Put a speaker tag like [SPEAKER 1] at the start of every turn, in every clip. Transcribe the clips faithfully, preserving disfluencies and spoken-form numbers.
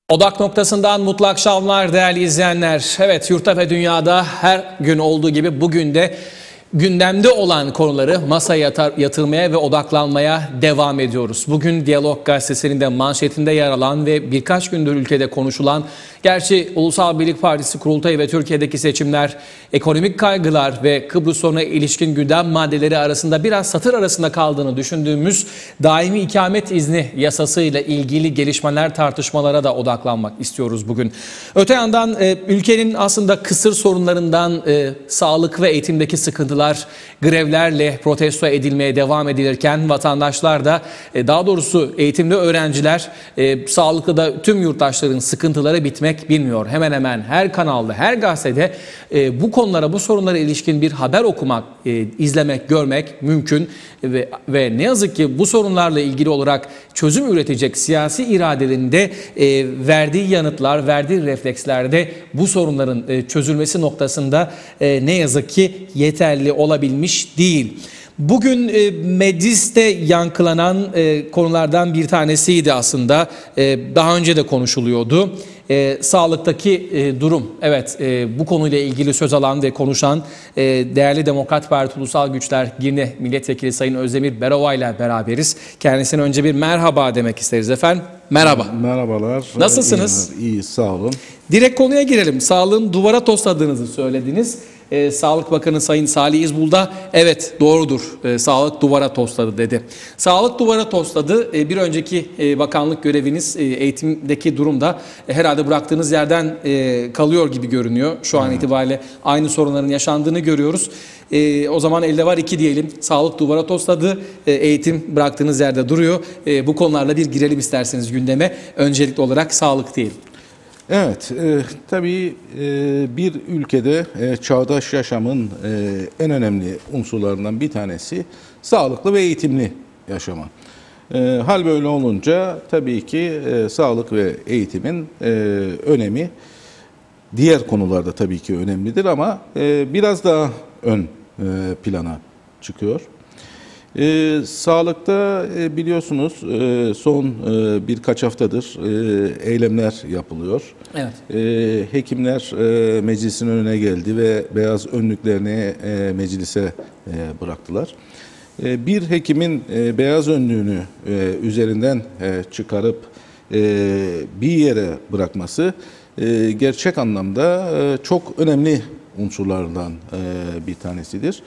[SPEAKER 1] Odak noktasından mutlu akşamlar değerli izleyenler. Evet, yurtta ve dünyada her gün olduğu gibi bugün de gündemde olan konuları masaya yatar, yatırmaya ve odaklanmaya devam ediyoruz. Bugün Diyalog Gazetesi'nin de manşetinde yer alan ve birkaç gündür ülkede konuşulan, gerçi Ulusal Birlik Partisi kurultayı ve Türkiye'deki seçimler, ekonomik kaygılar ve Kıbrıs sorununa ilişkin gündem maddeleri arasında biraz satır arasında kaldığını düşündüğümüz daimi ikamet izni yasasıyla ilgili gelişmeler, tartışmalara da odaklanmak istiyoruz bugün. Öte yandan e, ülkenin aslında kısır sorunlarından e, sağlık ve eğitimdeki sıkıntılar, grevlerle protesto edilmeye devam edilirken vatandaşlar da e, daha doğrusu eğitimli öğrenciler, e, sağlıklı da tüm yurttaşların sıkıntıları bitmek bilmiyor. Hemen hemen her kanalda, her gazetede e, bu konulara, bu sorunlara ilişkin bir haber okumak, e, izlemek, görmek mümkün ve, ve ne yazık ki bu sorunlarla ilgili olarak çözüm üretecek siyasi iradelerinde e, verdiği yanıtlar, verdiği reflekslerde bu sorunların e, çözülmesi noktasında e, ne yazık ki yeterli olabilmiş değil. Bugün e, mecliste yankılanan e, konulardan bir tanesiydi aslında. E, daha önce de konuşuluyordu. E, sağlıktaki e, durum. Evet, e, bu konuyla ilgili söz alan ve konuşan e, değerli Demokrat Parti Ulusal Güçler Girne Milletvekili Sayın Özdemir Berova ile beraberiz. Kendisine önce bir merhaba demek isteriz efendim. Merhaba.
[SPEAKER 2] Merhabalar.
[SPEAKER 1] Nasılsınız?
[SPEAKER 2] İyi, iyi, sağ olun.
[SPEAKER 1] Direkt konuya girelim. Sağlığın duvara tosladığınızı söylediniz. Ee, Sağlık Bakanı Sayın Salih İzbul da evet doğrudur, e, sağlık duvara tosladı dedi. Sağlık duvara tosladı. E, bir önceki e, bakanlık göreviniz, e, eğitimdeki durumda e, herhalde bıraktığınız yerden e, kalıyor gibi görünüyor. Şu an evet. itibariyle aynı sorunların yaşandığını görüyoruz. E, o zaman elde var iki diyelim. Sağlık duvara tosladı, e, eğitim bıraktığınız yerde duruyor. E, bu konularla bir girelim isterseniz gündeme. Öncelikli olarak sağlık diyelim.
[SPEAKER 2] Evet, e, tabii e, bir ülkede e, çağdaş yaşamın e, en önemli unsurlarından bir tanesi sağlıklı ve eğitimli yaşama. E, hal böyle olunca tabii ki e, sağlık ve eğitimin e, önemi diğer konularda tabii ki önemlidir ama e, biraz daha ön e, plana çıkıyor. Ee, sağlıkta e, biliyorsunuz e, son e, birkaç haftadır e, eylemler yapılıyor.
[SPEAKER 1] Evet.
[SPEAKER 2] E, hekimler e, meclisin önüne geldi ve beyaz önlüklerini e, meclise e, bıraktılar. E, bir hekimin e, beyaz önlüğünü e, üzerinden e, çıkarıp e, bir yere bırakması e, gerçek anlamda e, çok önemli unsurlardan e, bir tanesidir.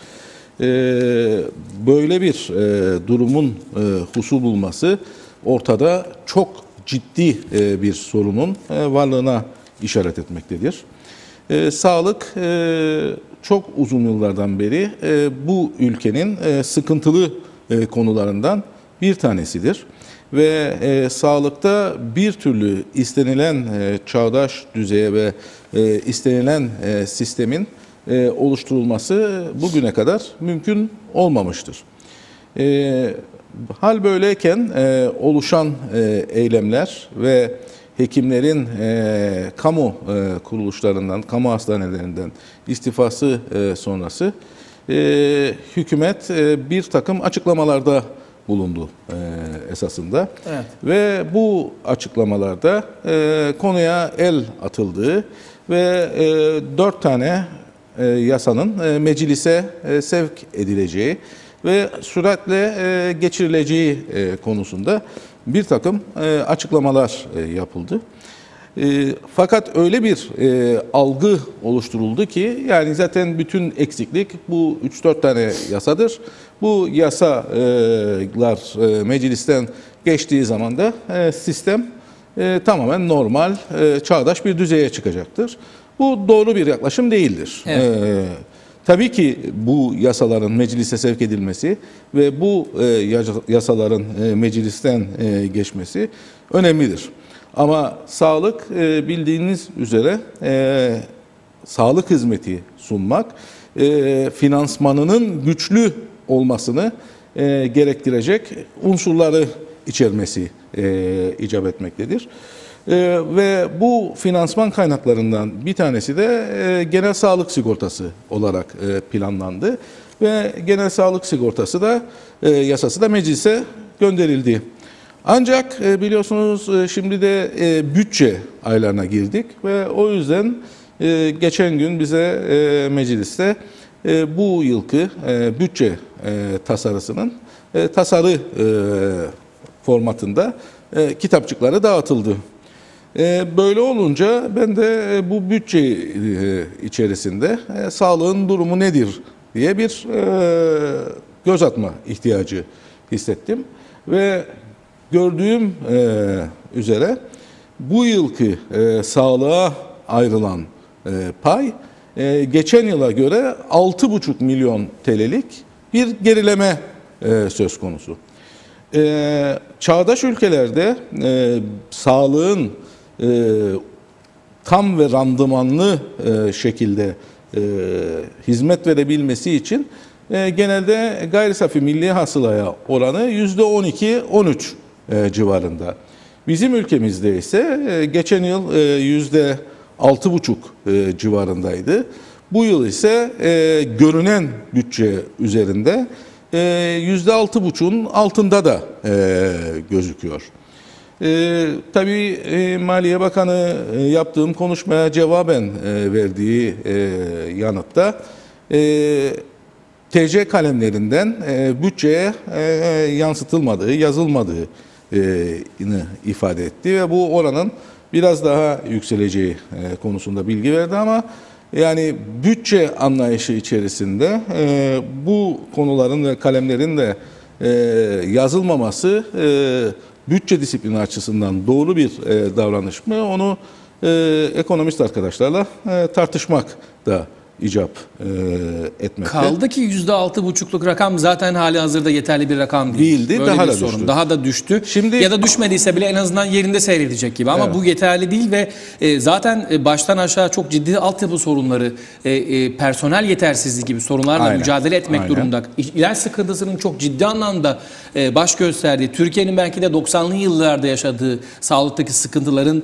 [SPEAKER 2] Böyle bir durumun husul bulması ortada çok ciddi bir sorunun varlığına işaret etmektedir. Sağlık çok uzun yıllardan beri bu ülkenin sıkıntılı konularından bir tanesidir. Ve e, sağlıkta bir türlü istenilen e, çağdaş düzeye ve e, istenilen e, sistemin e, oluşturulması bugüne kadar mümkün olmamıştır. E, hal böyleyken e, oluşan e, eylemler ve hekimlerin e, kamu e, kuruluşlarından, kamu hastanelerinden istifası e, sonrası e, hükümet e, bir takım açıklamalarda bulundu e, esasında. Evet. Ve bu açıklamalarda e, konuya el atıldığı ve e, dört tane e, yasanın e, meclise e, sevk edileceği ve süratle e, geçirileceği e, konusunda bir takım e, açıklamalar e, yapıldı. E, fakat öyle bir e, algı oluşturuldu ki yani zaten bütün eksiklik bu üç dört tane yasadır. Bu yasalar e, meclisten geçtiği zaman da e, sistem e, tamamen normal, e, çağdaş bir düzeye çıkacaktır. Bu doğru bir yaklaşım değildir. Evet. E, tabii ki bu yasaların meclise sevk edilmesi ve bu e, yasaların e, meclisten e, geçmesi önemlidir. Ama sağlık e, bildiğiniz üzere e, sağlık hizmeti sunmak e, finansmanının güçlü olmasını e, gerektirecek unsurları içermesi e, icap etmektedir. E, ve bu finansman kaynaklarından bir tanesi de e, genel sağlık sigortası olarak e, planlandı. Ve genel sağlık sigortası da e, yasası da meclise gönderildi. Ancak e, biliyorsunuz e, şimdi de e, bütçe aylarına girdik ve o yüzden e, geçen gün bize e, mecliste e, bu yılki e, bütçe e, tasarısının e, tasarı e, formatında e, kitapçıkları dağıtıldı. E, böyle olunca ben de e, bu bütçe e, içerisinde e, sağlığın durumu nedir diye bir e, göz atma ihtiyacı hissettim ve gördüğüm e, üzere bu yılki e, sağlığa ayrılan e, pay e, geçen yıla göre altı buçuk milyon T L'lik bir gerileme e, söz konusu. E, çağdaş ülkelerde e, sağlığın e, tam ve randımanlı e, şekilde e, hizmet verebilmesi için e, genelde gayri safi milli hasılaya oranı yüzde on iki on üç e, civarında. Bizim ülkemizde ise e, geçen yıl e, yüzde altı buçuk e, civarındaydı. Bu yıl ise e, görünen bütçe üzerinde e, yüzde altı buçuğun altında da e, gözüküyor. E, tabii e, Maliye Bakanı e, yaptığım konuşmaya cevaben e, verdiği e, yanıtta e, T C kalemlerinden e, bütçeye e, yansıtılmadığı, yazılmadığı e, ifade etti ve bu oranın biraz daha yükseleceği e, konusunda bilgi verdi ama yani bütçe anlayışı içerisinde e, bu konuların ve kalemlerin de e, yazılmaması e, bütçe disiplini açısından doğru bir e, davranış mı? Onu e, ekonomist arkadaşlarla e, tartışmak da icap e, etmekte.
[SPEAKER 1] Kaldı ki yüzde altı buçukluk rakam zaten hali hazırda yeterli bir rakam değil.
[SPEAKER 2] Değildi,
[SPEAKER 1] Böyle
[SPEAKER 2] daha
[SPEAKER 1] bir
[SPEAKER 2] da
[SPEAKER 1] sorun.
[SPEAKER 2] düştü.
[SPEAKER 1] Daha da düştü.
[SPEAKER 2] Şimdi,
[SPEAKER 1] ya da düşmediyse bile en azından yerinde seyredecek gibi. Ama
[SPEAKER 2] evet.
[SPEAKER 1] bu yeterli değil ve e, zaten e, baştan aşağı çok ciddi altyapı sorunları, e, e, personel yetersizliği gibi sorunlarla
[SPEAKER 2] Aynen.
[SPEAKER 1] mücadele etmek
[SPEAKER 2] Aynen.
[SPEAKER 1] durumunda. İlaç sıkıntısının çok ciddi anlamda e, baş gösterdiği, Türkiye'nin belki de doksanlı yıllarda yaşadığı sağlıktaki sıkıntıların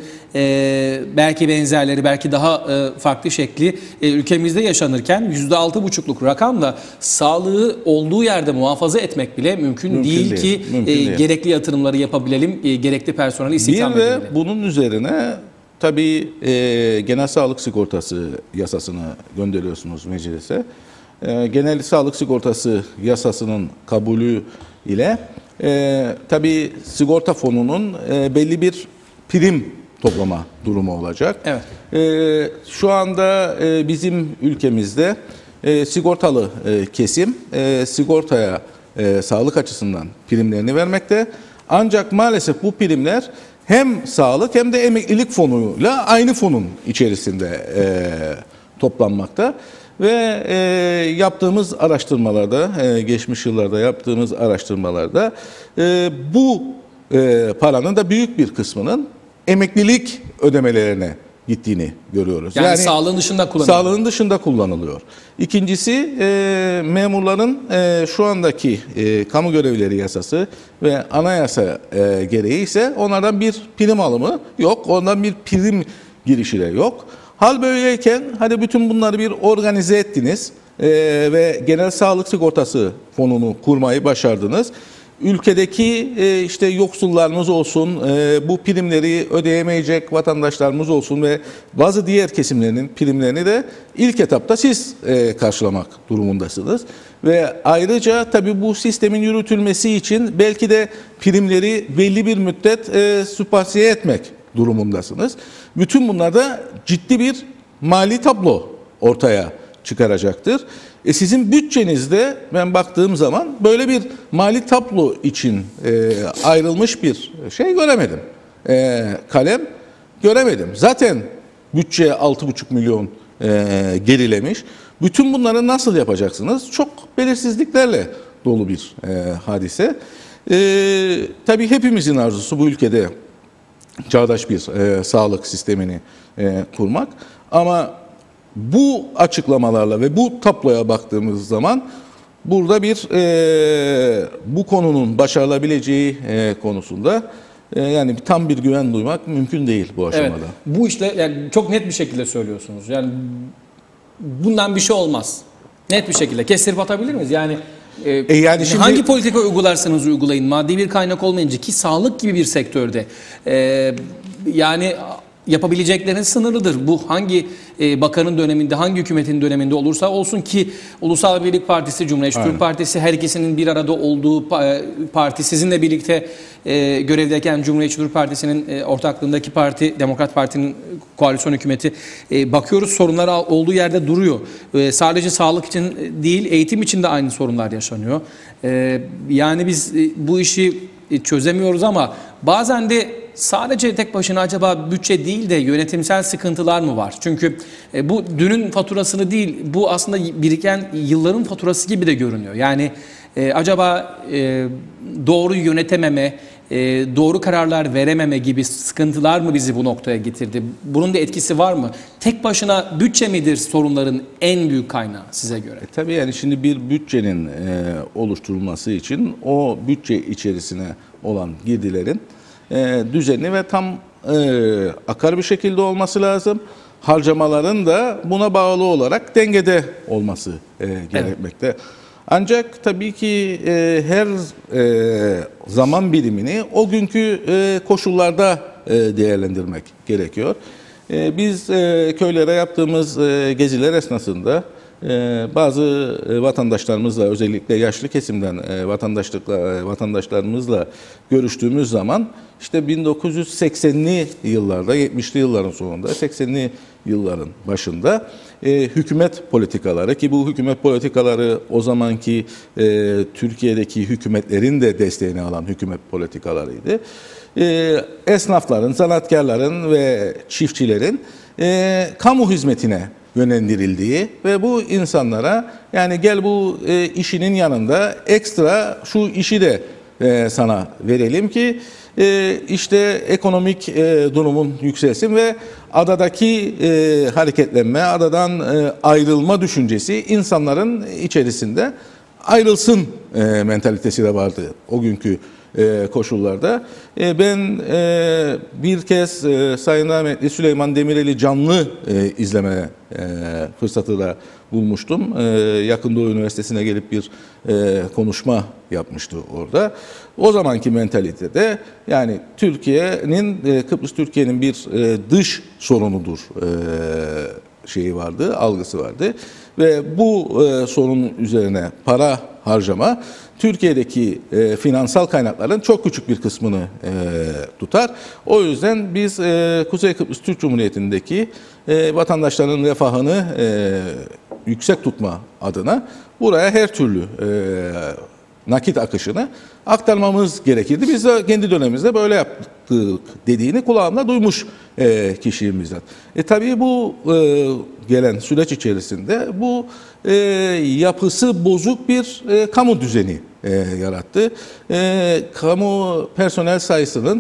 [SPEAKER 1] e, belki benzerleri, belki daha e, farklı şekli e, ülkemizde yaşanırken yüzde altı buçukluk rakamla sağlığı olduğu yerde muhafaza etmek bile mümkün,
[SPEAKER 2] Mümkün
[SPEAKER 1] değil,
[SPEAKER 2] değil,
[SPEAKER 1] ki
[SPEAKER 2] mümkün
[SPEAKER 1] e,
[SPEAKER 2] değil.
[SPEAKER 1] gerekli yatırımları yapabilelim, e, gerekli personeli istihdam
[SPEAKER 2] Bir de
[SPEAKER 1] edebilelim.
[SPEAKER 2] bunun üzerine tabii e, genel sağlık sigortası yasasını gönderiyorsunuz meclise. E, genel sağlık sigortası yasasının kabulü ile e, tabii sigorta fonunun e, belli bir prim toplama durumu olacak.
[SPEAKER 1] Evet.
[SPEAKER 2] E, şu anda e, bizim ülkemizde e, sigortalı e, kesim e, sigortaya e, sağlık açısından primlerini vermekte. Ancak maalesef bu primler hem sağlık hem de emeklilik fonuyla aynı fonun içerisinde e, toplanmakta. Ve e, yaptığımız araştırmalarda, e, geçmiş yıllarda yaptığımız araştırmalarda e, bu e, paranın da büyük bir kısmının emeklilik ödemelerine gittiğini görüyoruz.
[SPEAKER 1] Yani, yani sağlığın dışında kullanılıyor.
[SPEAKER 2] Sağlığın dışında kullanılıyor. İkincisi e, memurların e, şu andaki e, kamu görevlileri yasası ve anayasa e, gereği ise onlardan bir prim alımı yok. Ondan bir prim girişi de yok. Hal böyleyken hadi bütün bunları bir organize ettiniz e, ve genel sağlık sigortası fonunu kurmayı başardınız. Ülkedeki e, işte yoksullarımız olsun, e, bu primleri ödeyemeyecek vatandaşlarımız olsun ve bazı diğer kesimlerin primlerini de ilk etapta siz e, karşılamak durumundasınız. Ve ayrıca tabii bu sistemin yürütülmesi için belki de primleri belli bir müddet e, sübvansiye etmek durumundasınız. Bütün bunlar da ciddi bir mali tablo ortaya çıkaracaktır. E sizin bütçenizde ben baktığım zaman böyle bir mali tablo için e, ayrılmış bir şey göremedim. E, kalem göremedim. Zaten bütçe altı buçuk milyon e, gerilemiş. Bütün bunları nasıl yapacaksınız? Çok belirsizliklerle dolu bir e, hadise. E, tabii hepimizin arzusu bu ülkede çağdaş bir e, sağlık sistemini e, kurmak. Ama bu açıklamalarla ve bu tabloya baktığımız zaman burada bir e, bu konunun başarılabileceği e, konusunda e, yani tam bir güven duymak mümkün değil bu aşamada.
[SPEAKER 1] Evet, bu işte yani çok net bir şekilde söylüyorsunuz. Yani bundan bir şey olmaz. Net bir şekilde kestirip atabilir miyiz? Yani Ee,
[SPEAKER 2] E yani şimdi-
[SPEAKER 1] Hangi politika uygularsanız uygulayın, maddi bir kaynak olmayınca, ki sağlık gibi bir sektörde e, yani yapabilecekleriniz sınırlıdır. Bu hangi e, bakanın döneminde, hangi hükümetin döneminde olursa olsun, ki Ulusal Birlik Partisi, Cumhuriyetçi Türk Partisi, her ikisinin bir arada olduğu pa- parti, sizinle birlikte e, görevdeyken Cumhuriyetçi Türk Partisi'nin e, ortaklığındaki parti, Demokrat Parti'nin koalisyon hükümeti, e, bakıyoruz sorunlar al- olduğu yerde duruyor. E, sadece sağlık için değil, eğitim için de aynı sorunlar yaşanıyor. E, yani biz e, bu işi e, çözemiyoruz ama bazen de sadece tek başına acaba bütçe değil de yönetimsel sıkıntılar mı var? Çünkü e, bu dünün faturasını değil, bu aslında biriken yılların faturası gibi de görünüyor. Yani e, acaba e, doğru yönetememe, e, doğru kararlar verememe gibi sıkıntılar mı bizi bu noktaya getirdi? Bunun da etkisi var mı? Tek başına bütçe midir sorunların en büyük kaynağı size göre?
[SPEAKER 2] E, tabii yani şimdi bir bütçenin e, oluşturulması için o bütçe içerisine olan girdilerin e, düzenli ve tam e, akar bir şekilde olması lazım. Harcamaların da buna bağlı olarak dengede olması e, gerekmekte. Evet. Ancak tabii ki e, her e, zaman birimini o günkü e, koşullarda e, değerlendirmek gerekiyor. E, biz e, köylere yaptığımız e, geziler esnasında e, bazı e, vatandaşlarımızla, özellikle yaşlı kesimden e, vatandaşlıkla e, vatandaşlarımızla görüştüğümüz zaman işte bin dokuz yüz seksenli yıllarda, yetmişli yılların sonunda, seksenli yılların başında e, hükümet politikaları, ki bu hükümet politikaları o zamanki e, Türkiye'deki hükümetlerin de desteğini alan hükümet politikalarıydı. E, esnafların, sanatkarların ve çiftçilerin e, kamu hizmetine yönlendirildiği ve bu insanlara, yani gel bu e, işinin yanında ekstra şu işi de e, sana verelim ki e, işte ekonomik e, durumun yükselsin ve adadaki e, hareketlenme, adadan e, ayrılma düşüncesi insanların içerisinde ayrılsın e, mentalitesi de vardı o günkü e, koşullarda. E, ben e, bir kez e, Sayın Rahmetli Süleyman Demirel'i canlı e, izleme e, fırsatı da bulmuştum. E, Yakın Doğu Üniversitesi'ne gelip bir e, konuşma yapmıştı orada. O zamanki mentalitede yani Türkiye'nin, e, Kıbrıs Türkiye'nin bir e, dış sorunudur e, şeyi vardı, algısı vardı. Ve bu e, sorunun üzerine para harcama Türkiye'deki e, finansal kaynakların çok küçük bir kısmını e, tutar. O yüzden biz e, Kuzey Kıbrıs Türk Cumhuriyeti'ndeki e, vatandaşların refahını e, yüksek tutma adına buraya her türlü e, nakit akışını aktarmamız gerekirdi. Biz de kendi dönemimizde böyle yaptık dediğini kulağımda duymuş e, kişiyimizden. E tabii bu e, gelen süreç içerisinde bu e, yapısı bozuk bir e, kamu düzeni e, yarattı. E, kamu personel sayısının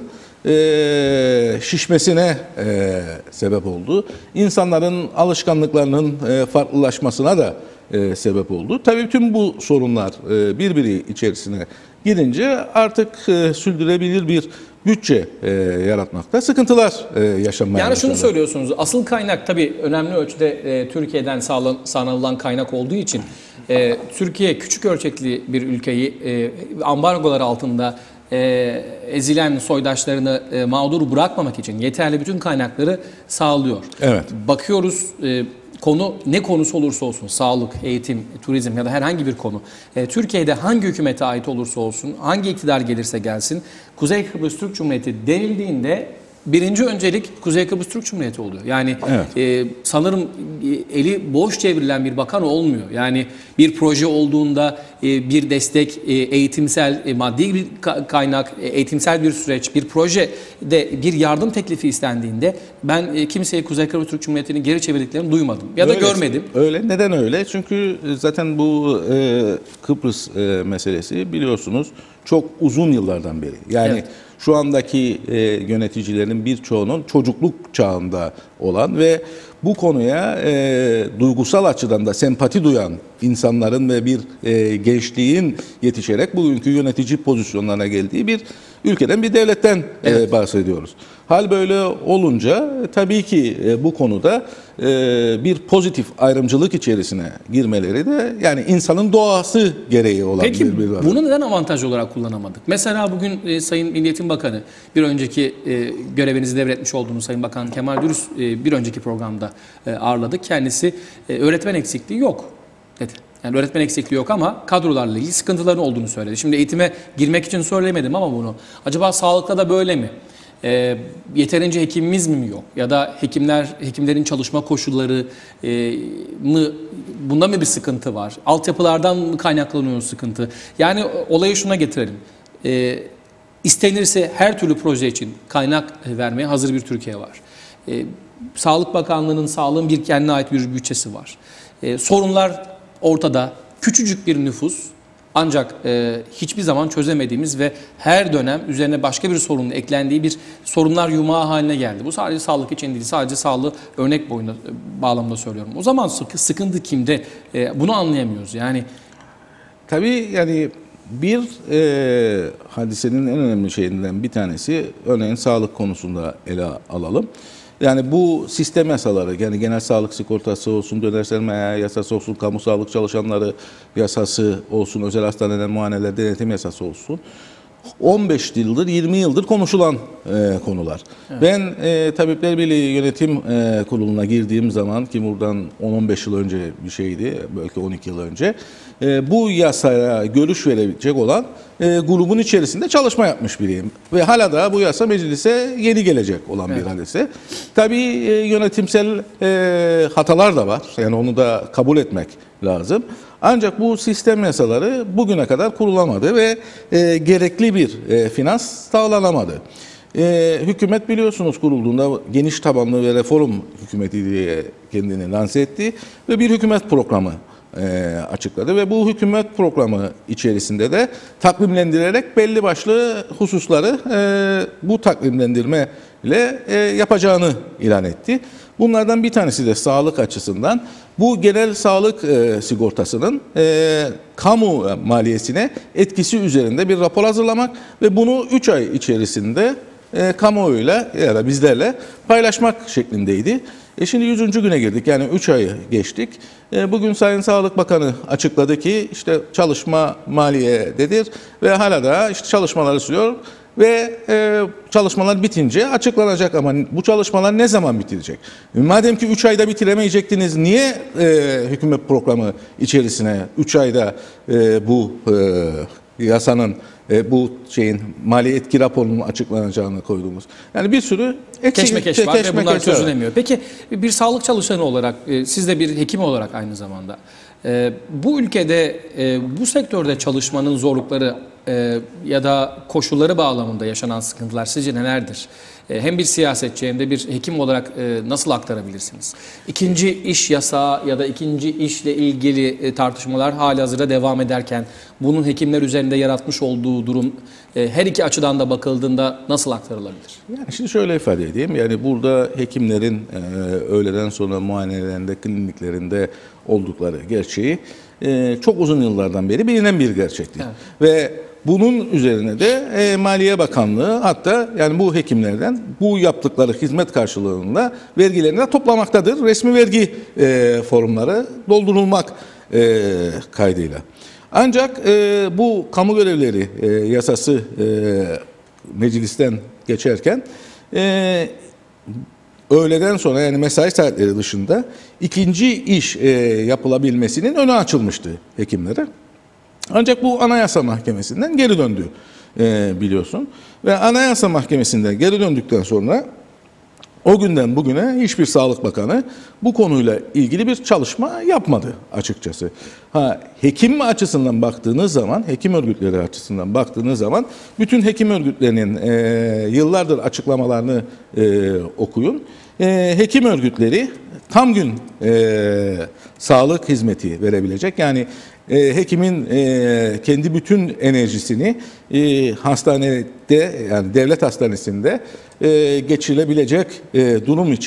[SPEAKER 2] e, şişmesine e, sebep oldu. İnsanların alışkanlıklarının e, farklılaşmasına da e, sebep oldu. Tabii tüm bu sorunlar e, birbiri içerisine girince artık e, sürdürebilir bir bütçe e, yaratmakta sıkıntılar e, yaşanmaya
[SPEAKER 1] Yani şunu
[SPEAKER 2] başladı.
[SPEAKER 1] söylüyorsunuz, asıl kaynak tabii önemli ölçüde e, Türkiye'den sağlan, sağlanılan kaynak olduğu için e, Türkiye küçük ölçekli bir ülkeyi e, ambargolar altında e, ezilen soydaşlarını e, mağdur bırakmamak için yeterli bütün kaynakları sağlıyor.
[SPEAKER 2] Evet.
[SPEAKER 1] Bakıyoruz, e, konu ne konusu olursa olsun, sağlık, eğitim, turizm ya da herhangi bir konu, e, Türkiye'de hangi hükümete ait olursa olsun, hangi iktidar gelirse gelsin, Kuzey Kıbrıs Türk Cumhuriyeti denildiğinde birinci öncelik Kuzey Kıbrıs Türk Cumhuriyeti oluyor. Yani
[SPEAKER 2] Evet.
[SPEAKER 1] e, sanırım e, eli boş çevrilen bir bakan olmuyor. Yani bir proje olduğunda e, bir destek, e, eğitimsel, e, maddi bir ka- kaynak, e, eğitimsel bir süreç, bir projede bir yardım teklifi istendiğinde ben e, kimseye Kuzey Kıbrıs Türk Cumhuriyeti'nin geri çevirdiklerini duymadım ya da
[SPEAKER 2] Öyle,
[SPEAKER 1] görmedim.
[SPEAKER 2] Öyle. Neden öyle? Çünkü zaten bu e, Kıbrıs e, meselesi biliyorsunuz çok uzun yıllardan beri. Yani
[SPEAKER 1] Evet.
[SPEAKER 2] şu andaki e, yöneticilerin birçoğunun çocukluk çağında olan ve bu konuya e, duygusal açıdan da sempati duyan insanların ve bir e, gençliğin yetişerek bugünkü yönetici pozisyonlarına geldiği bir ülkeden, bir devletten
[SPEAKER 1] Evet.
[SPEAKER 2] e, bahsediyoruz. Hal böyle olunca e, tabii ki e, bu konuda e, bir pozitif ayrımcılık içerisine girmeleri de yani insanın doğası gereği olan
[SPEAKER 1] Peki
[SPEAKER 2] bir, bir
[SPEAKER 1] bunu neden avantaj olarak kullanamadık? Mesela bugün e, Sayın Milli Eğitim Bakanı, bir önceki e, görevinizi devretmiş olduğunuz Sayın Bakan Kemal Dürüst e, bir önceki programda e, ağırladık. Kendisi e, öğretmen eksikliği yok dedi. Yani öğretmen eksikliği yok ama kadrolarla ilgili sıkıntıların olduğunu söyledi. Şimdi eğitime girmek için söylemedim ama bunu. Acaba sağlıkta da böyle mi? E, yeterince hekimimiz mi yok? Ya da hekimler, hekimlerin çalışma koşulları e, mı, bunda mı bir sıkıntı var? Altyapılardan mı kaynaklanıyor sıkıntı? Yani olayı şuna getirelim. E, istenirse her türlü proje için kaynak vermeye hazır bir Türkiye var. E, Sağlık Bakanlığı'nın, sağlığın bir kendine ait bir bütçesi var. E, sorunlar ortada. Küçücük bir nüfus. Ancak e, hiçbir zaman çözemediğimiz ve her dönem üzerine başka bir sorunun eklendiği bir sorunlar yumağı haline geldi. Bu sadece sağlık için değil, sadece sağlığı örnek boyunda e, bağlamında söylüyorum. O zaman sıkı, sıkıntı kimde? E, bunu anlayamıyoruz. Yani
[SPEAKER 2] Tabii yani bir e, hadisenin en önemli şeyinden bir tanesi örneğin sağlık konusunda ele alalım. Yani bu sistem yasaları, yani genel sağlık sigortası olsun, döner sermaye yasası olsun, kamu sağlık çalışanları yasası olsun, özel hastaneler, muayeneler, denetim yasası olsun. on beş yıldır, yirmi yıldır konuşulan e, konular. Evet. Ben e, Tabipler Birliği Yönetim e, Kurulu'na girdiğim zaman, ki buradan on on beş yıl önce bir şeydi, belki on iki yıl önce, e, bu yasaya görüş verebilecek olan e, grubun içerisinde çalışma yapmış biriyim. Ve hala da bu yasa meclise yeni gelecek olan evet. bir hadise. Tabii e, yönetimsel e, hatalar da var. Yani onu da kabul etmek lazım. Ancak bu sistem yasaları bugüne kadar kurulamadı ve e, gerekli bir e, finans sağlanamadı. E, hükümet biliyorsunuz kurulduğunda geniş tabanlı ve reform hükümeti diye kendini lanse etti ve bir hükümet programı e, açıkladı ve bu hükümet programı içerisinde de takvimlendirerek belli başlı hususları e, bu takvimlendirme ile e, yapacağını ilan etti. Bunlardan bir tanesi de sağlık açısından bu genel sağlık e, sigortasının e, kamu maliyesine etkisi üzerinde bir rapor hazırlamak ve bunu üç ay içerisinde e, kamuoyuyla ya da bizlerle paylaşmak şeklindeydi. E şimdi yüzüncü güne girdik, yani üç ayı geçtik. E, bugün Sayın Sağlık Bakanı açıkladı ki işte çalışma maliyededir ve hala da işte çalışmaları sürüyor. Ve e, çalışmalar bitince açıklanacak, ama bu çalışmalar ne zaman bitirecek? Madem ki üç ayda bitiremeyecektiniz, niye e, hükümet programı içerisine üç ayda e, bu e, yasanın, e, bu şeyin mali etki raporunun açıklanacağını koydunuz? Yani bir sürü eksik,
[SPEAKER 1] keşmekeş var
[SPEAKER 2] keşmekeş
[SPEAKER 1] ve bunlar
[SPEAKER 2] var.
[SPEAKER 1] çözülemiyor. Peki bir sağlık çalışanı olarak, e, siz de bir hekim olarak aynı zamanda, e, bu ülkede e, bu sektörde çalışmanın zorlukları e, ya da koşulları bağlamında yaşanan sıkıntılar sizce nelerdir? E, hem bir siyasetçi hem de bir hekim olarak e, nasıl aktarabilirsiniz? İkinci iş yasağı ya da ikinci işle ilgili e, tartışmalar halihazırda devam ederken bunun hekimler üzerinde yaratmış olduğu durum e, her iki açıdan da bakıldığında nasıl aktarılabilir?
[SPEAKER 2] Yani şimdi şöyle ifade edeyim. Yani burada hekimlerin e, öğleden sonra muayenelerinde, kliniklerinde oldukları gerçeği e, çok uzun yıllardan beri bilinen bir gerçektir. Evet. Ve bunun üzerine de e, Maliye Bakanlığı hatta yani bu hekimlerden bu yaptıkları hizmet karşılığında vergilerini de toplamaktadır. Resmi vergi e, formları doldurulmak e, kaydıyla. Ancak e, bu kamu görevleri e, yasası e, meclisten geçerken e, öğleden sonra, yani mesai saatleri dışında ikinci iş e, yapılabilmesinin önü açılmıştı hekimlere. Ancak bu Anayasa Mahkemesi'nden geri döndü e, biliyorsun. Ve Anayasa Mahkemesi'nden geri döndükten sonra o günden bugüne hiçbir Sağlık Bakanı bu konuyla ilgili bir çalışma yapmadı açıkçası. Ha, hekim açısından baktığınız zaman, hekim örgütleri açısından baktığınız zaman bütün hekim örgütlerinin e, yıllardır açıklamalarını e, okuyun. E, hekim örgütleri tam gün e, sağlık hizmeti verebilecek, yani e, hekimin e, kendi bütün enerjisini e, hastanede, yani devlet hastanesinde e, geçirilebilecek e, durum için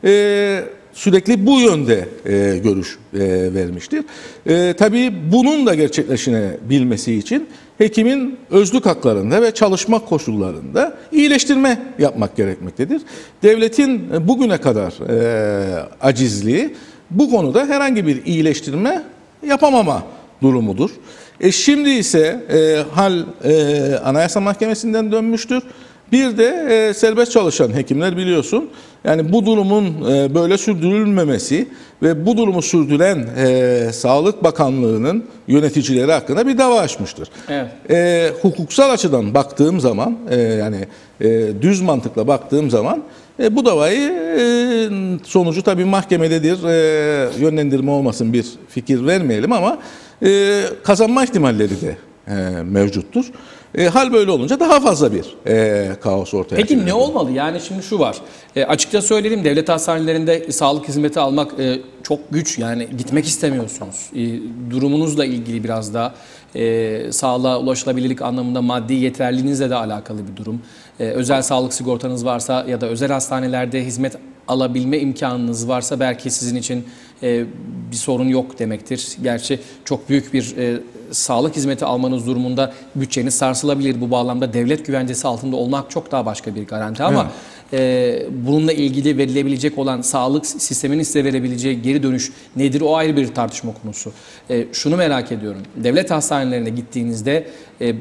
[SPEAKER 2] e, sürekli bu yönde e, görüş e, vermiştir. E, tabii bunun da gerçekleşebilmesi için hekimin özlük haklarında ve çalışma koşullarında iyileştirme yapmak gerekmektedir. Devletin bugüne kadar e, acizliği bu konuda herhangi bir iyileştirme yapamama durumudur. E şimdi ise e, hal e, Anayasa Mahkemesi'nden dönmüştür. Bir de e, serbest çalışan hekimler biliyorsun, yani bu durumun e, böyle sürdürülmemesi ve bu durumu sürdüren e, Sağlık Bakanlığı'nın yöneticileri hakkında bir dava açmıştır. Evet. E, hukuksal açıdan baktığım zaman, e, yani e, düz mantıkla baktığım zaman e, bu davayı e, sonucu tabii mahkemededir, e, yönlendirme olmasın, bir fikir vermeyelim ama e, kazanma ihtimalleri de e, mevcuttur. E, hal böyle olunca daha fazla bir e, kaos ortaya çıkıyor.
[SPEAKER 1] Peki ne olmalı? Yani şimdi şu var. E, açıkça söyleyelim, devlet hastanelerinde sağlık hizmeti almak e, çok güç. Yani gitmek istemiyorsunuz. E, durumunuzla ilgili biraz da e, sağlığa ulaşılabilirlik anlamında maddi yeterliliğinizle de alakalı bir durum. E, özel sağlık sigortanız varsa ya da özel hastanelerde hizmet alabilme imkanınız varsa belki sizin için e, bir sorun yok demektir. Gerçi çok büyük bir e, sağlık hizmeti almanız durumunda bütçeniz sarsılabilir. Bu bağlamda devlet güvencesi altında olmak çok daha başka bir garanti ama e, bununla ilgili verilebilecek olan sağlık sisteminin size verebileceği geri dönüş nedir, o ayrı bir tartışma konusu. E, şunu merak ediyorum. Devlet hastanelerine gittiğinizde e,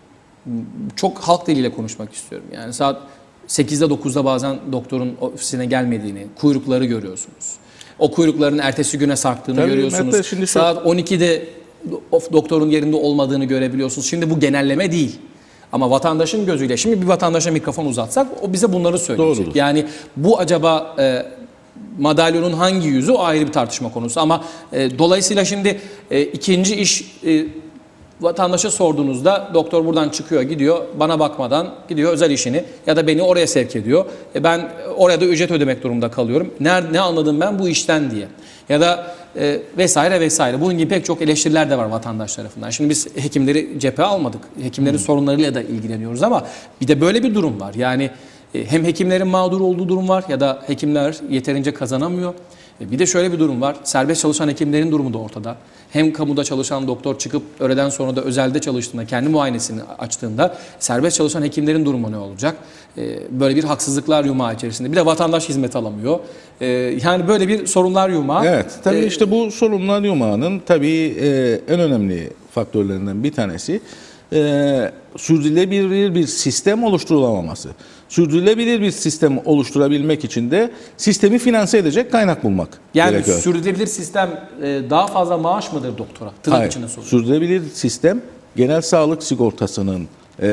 [SPEAKER 1] çok halk diliyle konuşmak istiyorum. Yani saat sekizde dokuzda bazen doktorun ofisine gelmediğini, kuyrukları görüyorsunuz. O kuyrukların ertesi güne sarktığını Tabii, görüyorsunuz. Şimdi saat şu... on ikide doktorun yerinde olmadığını görebiliyorsunuz. Şimdi bu genelleme değil. Ama vatandaşın gözüyle, şimdi bir vatandaşa mikrofon uzatsak o bize bunları söyleyecek. Doğrudur. Yani bu acaba e, madalyonun hangi yüzü, o ayrı bir tartışma konusu. Ama e, dolayısıyla şimdi e, ikinci iş... E, vatandaşa sorduğunuzda doktor buradan çıkıyor, gidiyor, bana bakmadan gidiyor özel işini ya da beni oraya sevk ediyor. E ben oraya da ücret ödemek durumunda kalıyorum. Ne, ne anladım ben bu işten diye. Ya da e, vesaire vesaire. Bunun gibi pek çok eleştiriler de var vatandaş tarafından. Şimdi biz hekimleri cephe almadık. Hekimlerin hmm. sorunlarıyla da ilgileniyoruz ama bir de böyle bir durum var. Yani e, hem hekimlerin mağdur olduğu durum var ya da hekimler yeterince kazanamıyor. Bir de şöyle bir durum var. Serbest çalışan hekimlerin durumu da ortada. Hem kamuda çalışan doktor çıkıp öğleden sonra da özelde çalıştığında, kendi muayenesini açtığında serbest çalışan hekimlerin durumu ne olacak? Böyle bir haksızlıklar yumağı içerisinde. Bir de vatandaş hizmet alamıyor. Yani böyle bir sorunlar yumağı.
[SPEAKER 2] Evet. Tabii ee, işte bu sorunlar yumağının tabii en önemli faktörlerinden bir tanesi sürdürülebilir bir sistem oluşturulamaması. Sürdürülebilir bir sistem oluşturabilmek için de sistemi finanse edecek kaynak bulmak
[SPEAKER 1] yani
[SPEAKER 2] gerekiyor.
[SPEAKER 1] Yani sürdürülebilir sistem daha fazla maaş mıdır doktora? Tırnak
[SPEAKER 2] Hayır.
[SPEAKER 1] içinde soruyorum.
[SPEAKER 2] Sürdürülebilir sistem genel sağlık sigortasının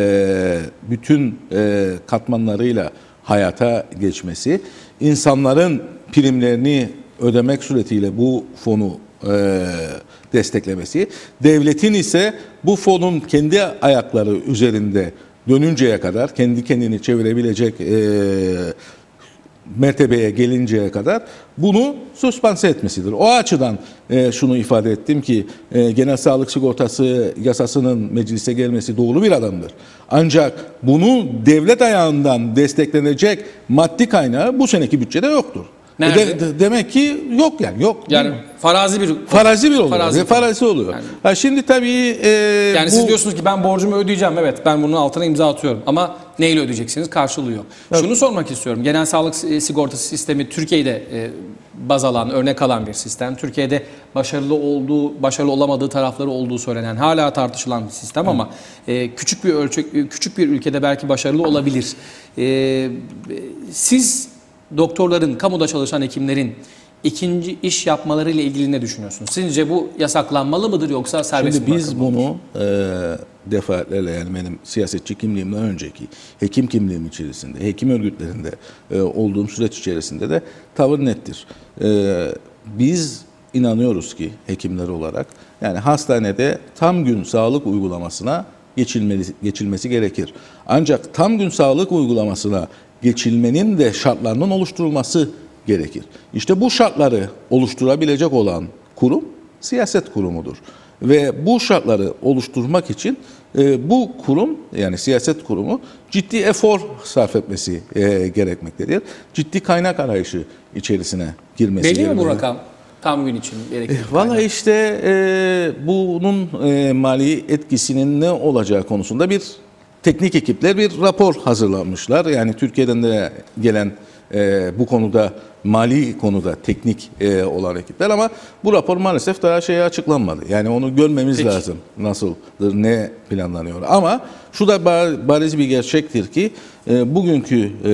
[SPEAKER 2] bütün katmanlarıyla hayata geçmesi, insanların primlerini ödemek suretiyle bu fonu desteklemesi, devletin ise bu fonun kendi ayakları üzerinde dönünceye kadar, kendi kendini çevirebilecek e, mertebeye gelinceye kadar bunu süspanse etmesidir. O açıdan e, şunu ifade ettim ki e, genel sağlık sigortası yasasının meclise gelmesi doğru bir adımdır. Ancak bunu devlet ayağından desteklenecek maddi kaynağı bu seneki bütçede yoktur. De, de, demek ki yok yani yok.
[SPEAKER 1] Yani farazi bir
[SPEAKER 2] farazi bir oluyor. Farazi, farazi oluyor. Yani, ha şimdi tabii e,
[SPEAKER 1] yani
[SPEAKER 2] bu,
[SPEAKER 1] siz diyorsunuz ki ben borcumu ödeyeceğim, evet ben bunun altına imza atıyorum ama neyle ödeyeceksiniz karşılıyor. Evet. Şunu sormak istiyorum. Genel sağlık sigortası sistemi Türkiye'de e, baz alan, örnek alan bir sistem. Türkiye'de başarılı olduğu, başarılı olamadığı tarafları olduğu söylenen, hala tartışılan bir sistem. Hı. Ama e, küçük bir ölçek, küçük bir ülkede belki başarılı olabilir. E, siz doktorların, kamuda çalışan hekimlerin ikinci iş yapmaları ile ilgili ne düşünüyorsunuz? Sizce bu yasaklanmalı mıdır yoksa serbest mi?
[SPEAKER 2] Şimdi biz bunu e, defaatlerle, yani benim siyasetçi kimliğimden önceki hekim kimliğim içerisinde, hekim örgütlerinde e, olduğum süreç içerisinde de tavır nettir. E, biz inanıyoruz ki hekimler olarak, yani hastanede tam gün sağlık uygulamasına geçilmesi, geçilmesi gerekir. Ancak tam gün sağlık uygulamasına geçilmenin de şartlarının oluşturulması gerekir. İşte bu şartları oluşturabilecek olan kurum siyaset kurumudur. Ve bu şartları oluşturmak için e, bu kurum, yani siyaset kurumu ciddi efor sarf etmesi e, gerekmektedir. Ciddi kaynak arayışı içerisine girmesi
[SPEAKER 1] Belli mi
[SPEAKER 2] gerekiyor.
[SPEAKER 1] bu rakam? Tam gün için gerekli.
[SPEAKER 2] E, Valla işte e, bunun e, mali etkisinin ne olacağı konusunda bir teknik ekipler bir rapor hazırlamışlar. Yani Türkiye'den de gelen e, bu konuda mali konuda teknik e, olan ekipler, ama bu rapor maalesef daha şeye açıklanmadı. Yani onu görmemiz
[SPEAKER 1] Peki.
[SPEAKER 2] lazım. Nasıldır, ne planlanıyor. Ama şu da bar- bariz bir gerçektir ki e, bugünkü e,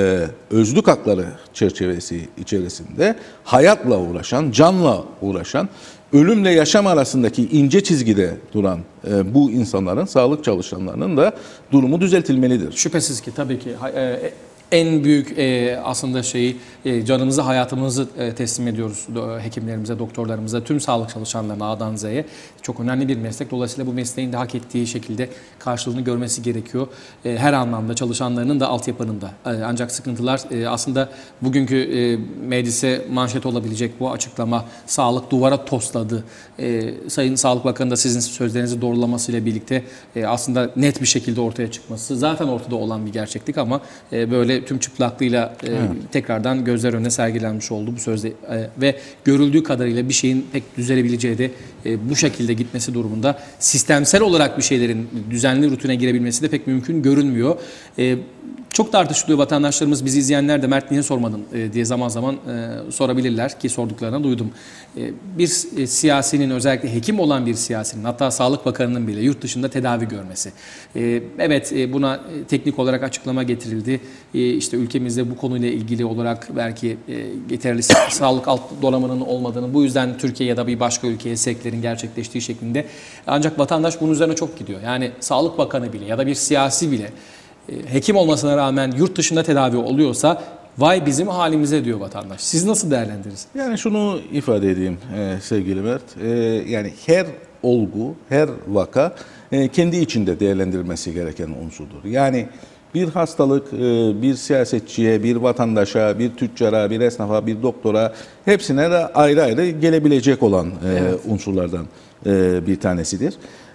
[SPEAKER 2] özlük hakları çerçevesi içerisinde hayatla uğraşan, canla uğraşan, ölümle yaşam arasındaki ince çizgide duran e, bu insanların, sağlık çalışanlarının da durumu düzeltilmelidir.
[SPEAKER 1] Şüphesiz ki tabii ki ha- e, en büyük e, aslında şeyi e, canımızı, hayatımızı e, teslim ediyoruz do- hekimlerimize, doktorlarımıza, tüm sağlık çalışanlarına A'dan Z'ye. Çok önemli bir meslek. Dolayısıyla bu mesleğin de hak ettiği şekilde karşılığını görmesi gerekiyor. E, her anlamda çalışanlarının da altyapının da. E, ancak sıkıntılar e, aslında bugünkü e, meclise manşet olabilecek bu açıklama, sağlık duvara tosladı. E, Sayın Sağlık Bakanı da sizin sözlerinizi doğrulamasıyla birlikte e, aslında net bir şekilde ortaya çıkması zaten ortada olan bir gerçeklik, ama e, böyle tüm çıplaklığıyla e, tekrardan gözler önüne sergilenmiş oldu bu sözde e, ve görüldüğü kadarıyla bir şeyin pek düzelebileceği de e, bu şekilde gitmesi durumunda sistemsel olarak bir şeylerin düzenli rutine girebilmesi de pek mümkün görünmüyor. E, Çok tartışılıyor, vatandaşlarımız, bizi izleyenler de Mert niye sormadın e, diye zaman zaman e, sorabilirler ki sorduklarını duydum. E, bir e, siyasinin, özellikle hekim olan bir siyasinin, hatta Sağlık Bakanı'nın bile yurt dışında tedavi görmesi. E, evet e, buna e, teknik olarak açıklama getirildi. E, işte ülkemizde bu konuyla ilgili olarak belki e, yeterli sağlık alt donanımının olmadığını, bu yüzden Türkiye ya da bir başka ülkeye sevklerin gerçekleştiği şeklinde. Ancak vatandaş bunun üzerine çok gidiyor. Yani Sağlık Bakanı bile ya da bir siyasi bile hekim olmasına rağmen yurt dışında tedavi oluyorsa vay bizim halimize diyor vatandaş. Siz nasıl değerlendirirsiniz?
[SPEAKER 2] Yani şunu ifade edeyim e, sevgili Mert. E, yani her olgu, her vaka e, kendi içinde değerlendirilmesi gereken unsurdur. Yani bir hastalık e, bir siyasetçiye, bir vatandaşa, bir tüccara, bir esnafa, bir doktora, hepsine de ayrı ayrı gelebilecek olan e,
[SPEAKER 1] Evet.
[SPEAKER 2] unsurlardan e, bir tanesidir.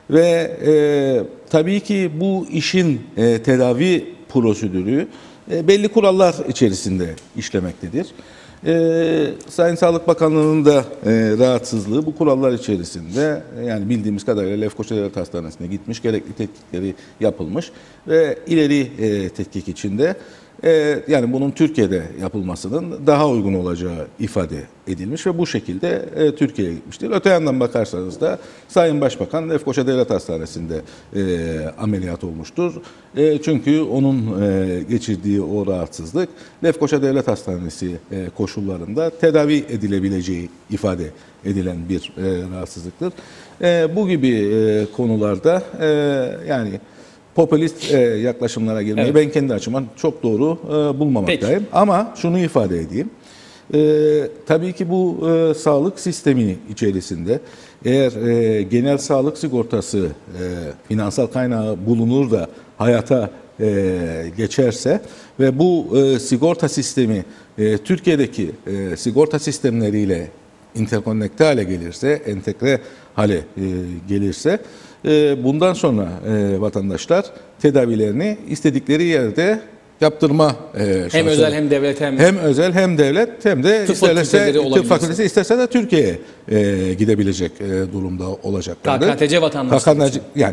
[SPEAKER 2] Ve e, tabii ki bu işin e, tedavi prosedürü e, belli kurallar içerisinde işlemektedir. E, Sayın Sağlık Bakanlığı'nın da e, rahatsızlığı bu kurallar içerisinde, e, yani bildiğimiz kadarıyla Lefkoşa Devlet Hastanesi'ne gitmiş, gerekli tetkikleri yapılmış ve ileri e, tetkik içinde e, yani bunun Türkiye'de yapılmasının daha uygun olacağı ifade edilmiş ve bu şekilde e, Türkiye'ye gitmiştir. Öte yandan bakarsanız da Sayın Başbakan Lefkoşa Devlet Hastanesi'nde e, ameliyat olmuştur. E, çünkü onun e, geçirdiği o rahatsızlık Lefkoşa Devlet Hastanesi e, koşullarında tedavi edilebileceği ifade edilen bir e, rahatsızlıktır. E, bu gibi e, konularda e, yani popülist e, yaklaşımlara girmeyi
[SPEAKER 1] Evet.
[SPEAKER 2] ben kendi açımdan çok doğru e, bulmamaktayım.
[SPEAKER 1] Peki.
[SPEAKER 2] Ama şunu ifade edeyim. E, tabii ki bu e, sağlık sistemi içerisinde eğer e, genel sağlık sigortası e, finansal kaynağı bulunur da hayata e, geçerse ve bu e, sigorta sistemi e, Türkiye'deki e, sigorta sistemleriyle interkonnekte hale gelirse, entegre hale e, gelirse, e, bundan sonra e, vatandaşlar tedavilerini istedikleri yerde yaptırma e,
[SPEAKER 1] Hem
[SPEAKER 2] şansı-
[SPEAKER 1] özel hem devlet hem,
[SPEAKER 2] hem özel hem devlet hem de
[SPEAKER 1] Tıp
[SPEAKER 2] isterse
[SPEAKER 1] fakülteleri
[SPEAKER 2] tıp
[SPEAKER 1] olabilirse.
[SPEAKER 2] fakültesi isterse de Türkiye'ye e, gidebilecek e, durumda olacaklardır.
[SPEAKER 1] K K T C vatandaşları
[SPEAKER 2] K K T C yani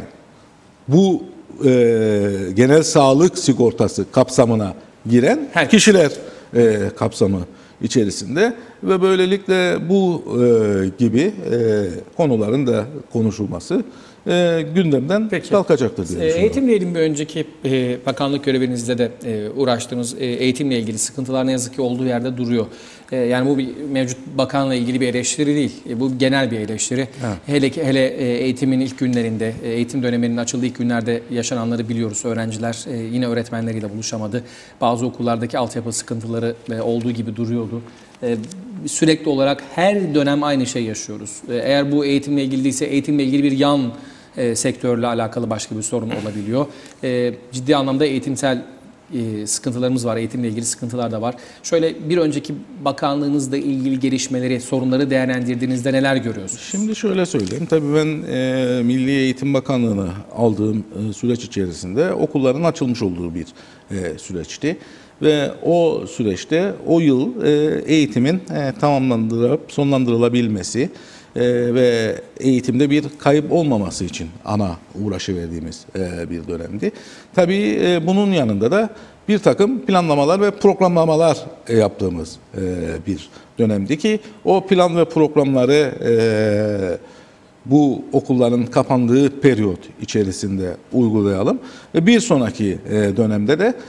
[SPEAKER 2] bu e, genel sağlık sigortası kapsamına giren
[SPEAKER 1] Herkes.
[SPEAKER 2] kişiler e, kapsamı içerisinde ve böylelikle bu e, gibi e, konuların da konuşulması e, gündemden
[SPEAKER 1] Peki.
[SPEAKER 2] kalkacaktır diye
[SPEAKER 1] E,
[SPEAKER 2] düşünüyorum.
[SPEAKER 1] Eğitimle ilgili bir önceki e, bakanlık görevinizde de e, uğraştığınız e, eğitimle ilgili sıkıntılar ne yazık ki olduğu yerde duruyor. E, yani bu bir mevcut bakanla ilgili bir eleştiri değil. E, bu genel bir eleştiri.
[SPEAKER 2] Evet.
[SPEAKER 1] Hele ki- hele e, eğitimin ilk günlerinde, e, eğitim döneminin açıldığı ilk günlerde yaşananları biliyoruz. Öğrenciler e, yine öğretmenleriyle buluşamadı. Bazı okullardaki altyapı sıkıntıları e, olduğu gibi duruyordu. E, sürekli olarak her dönem aynı şey yaşıyoruz. E, eğer bu eğitimle ilgili değilse eğitimle ilgili bir yan e, sektörle alakalı başka bir sorun olabiliyor. E, ciddi anlamda eğitimsel e, sıkıntılarımız var. Eğitimle ilgili sıkıntılar da var. Şöyle bir önceki bakanlığınızla ilgili gelişmeleri, sorunları değerlendirdiğinizde neler görüyorsunuz?
[SPEAKER 2] Şimdi şöyle söyleyeyim. Tabii ben e, Milli Eğitim Bakanlığı'nı aldığım e, süreç içerisinde okulların açılmış olduğu bir e, süreçti. Ve o süreçte o yıl e, eğitimin e, tamamlandırılıp sonlandırılabilmesi e, ve eğitimde bir kayıp olmaması için ana uğraşı verdiğimiz e, bir dönemdi. Tabii e, bunun yanında da bir takım planlamalar ve programlamalar e, yaptığımız e, bir dönemdi ki o plan ve programları e, bu okulların kapandığı periyot içerisinde uygulayalım. Ve bir sonraki dönemde de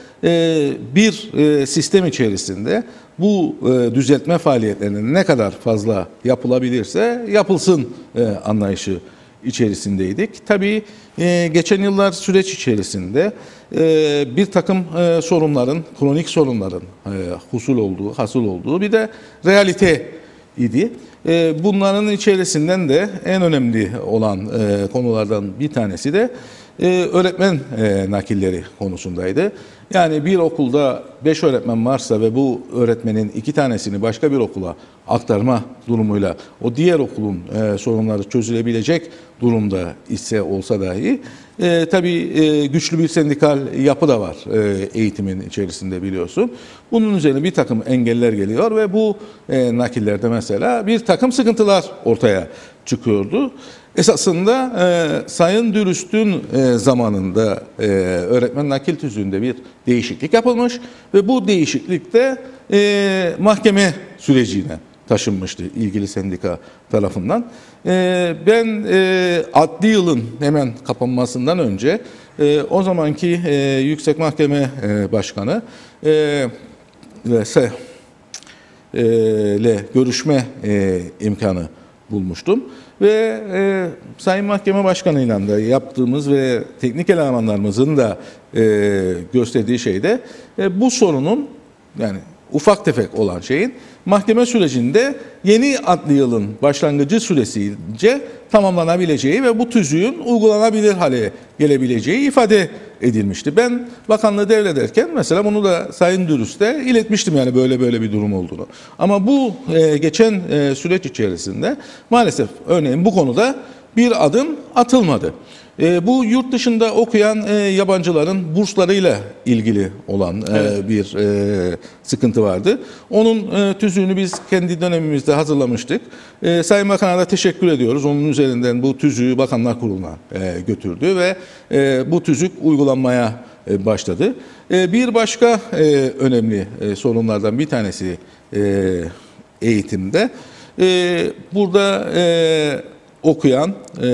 [SPEAKER 2] bir sistem içerisinde bu düzeltme faaliyetlerinin ne kadar fazla yapılabilirse yapılsın anlayışı içerisindeydik. Tabii geçen yıllar süreç içerisinde bir takım sorunların, kronik sorunların husul olduğu, hasıl olduğu bir de realite idi. Bunların içerisinden de en önemli olan konulardan bir tanesi de öğretmen nakilleri konusundaydı. Yani bir okulda beş öğretmen varsa ve bu öğretmenin iki tanesini başka bir okula aktarma durumuyla o diğer okulun sorunları çözülebilecek durumda ise olsa dahi e, tabii e, güçlü bir sendikal yapı da var e, eğitimin içerisinde biliyorsun. Bunun üzerine bir takım engeller geliyor ve bu e, nakillerde mesela bir takım sıkıntılar ortaya çıkıyordu. Esasında e, Sayın Dürüst'ün e, zamanında e, öğretmen nakil tüzüğünde bir değişiklik yapılmış ve bu değişiklikte e, mahkeme sürecine taşınmıştı ilgili sendika tarafından. E, ben e, adli yılın hemen kapanmasından önce e, o zamanki e, Yüksek Mahkeme e, Başkanı e, ve e, ile görüşme e, imkanı bulmuştum. Ve e, Sayın Mahkeme Başkanı'yla da yaptığımız ve teknik elemanlarımızın da e, gösterdiği şey de e, bu sorunun yani ufak tefek olan şeyin mahkeme sürecinde yeni adli yılın başlangıcı süresince tamamlanabileceği ve bu tüzüğün uygulanabilir hale gelebileceği ifade edilmişti. Ben bakanlığı devrederken mesela bunu da Sayın Dürüst'e iletmiştim yani böyle böyle bir durum olduğunu. Ama bu e, geçen e, süreç içerisinde maalesef örneğin bu konuda bir adım atılmadı. E, bu yurt dışında okuyan e, yabancıların burslarıyla ilgili olan e, evet. bir e, sıkıntı vardı. Onun e, tüzüğünü biz kendi dönemimizde hazırlamıştık. E, Sayın Bakan'a da teşekkür ediyoruz. Onun üzerinden bu tüzüğü Bakanlar Kurulu'na e, götürdü ve e, bu tüzük uygulanmaya e, başladı. E, bir başka e, önemli e, sorunlardan bir tanesi e, eğitimde. E, burada e, okuyan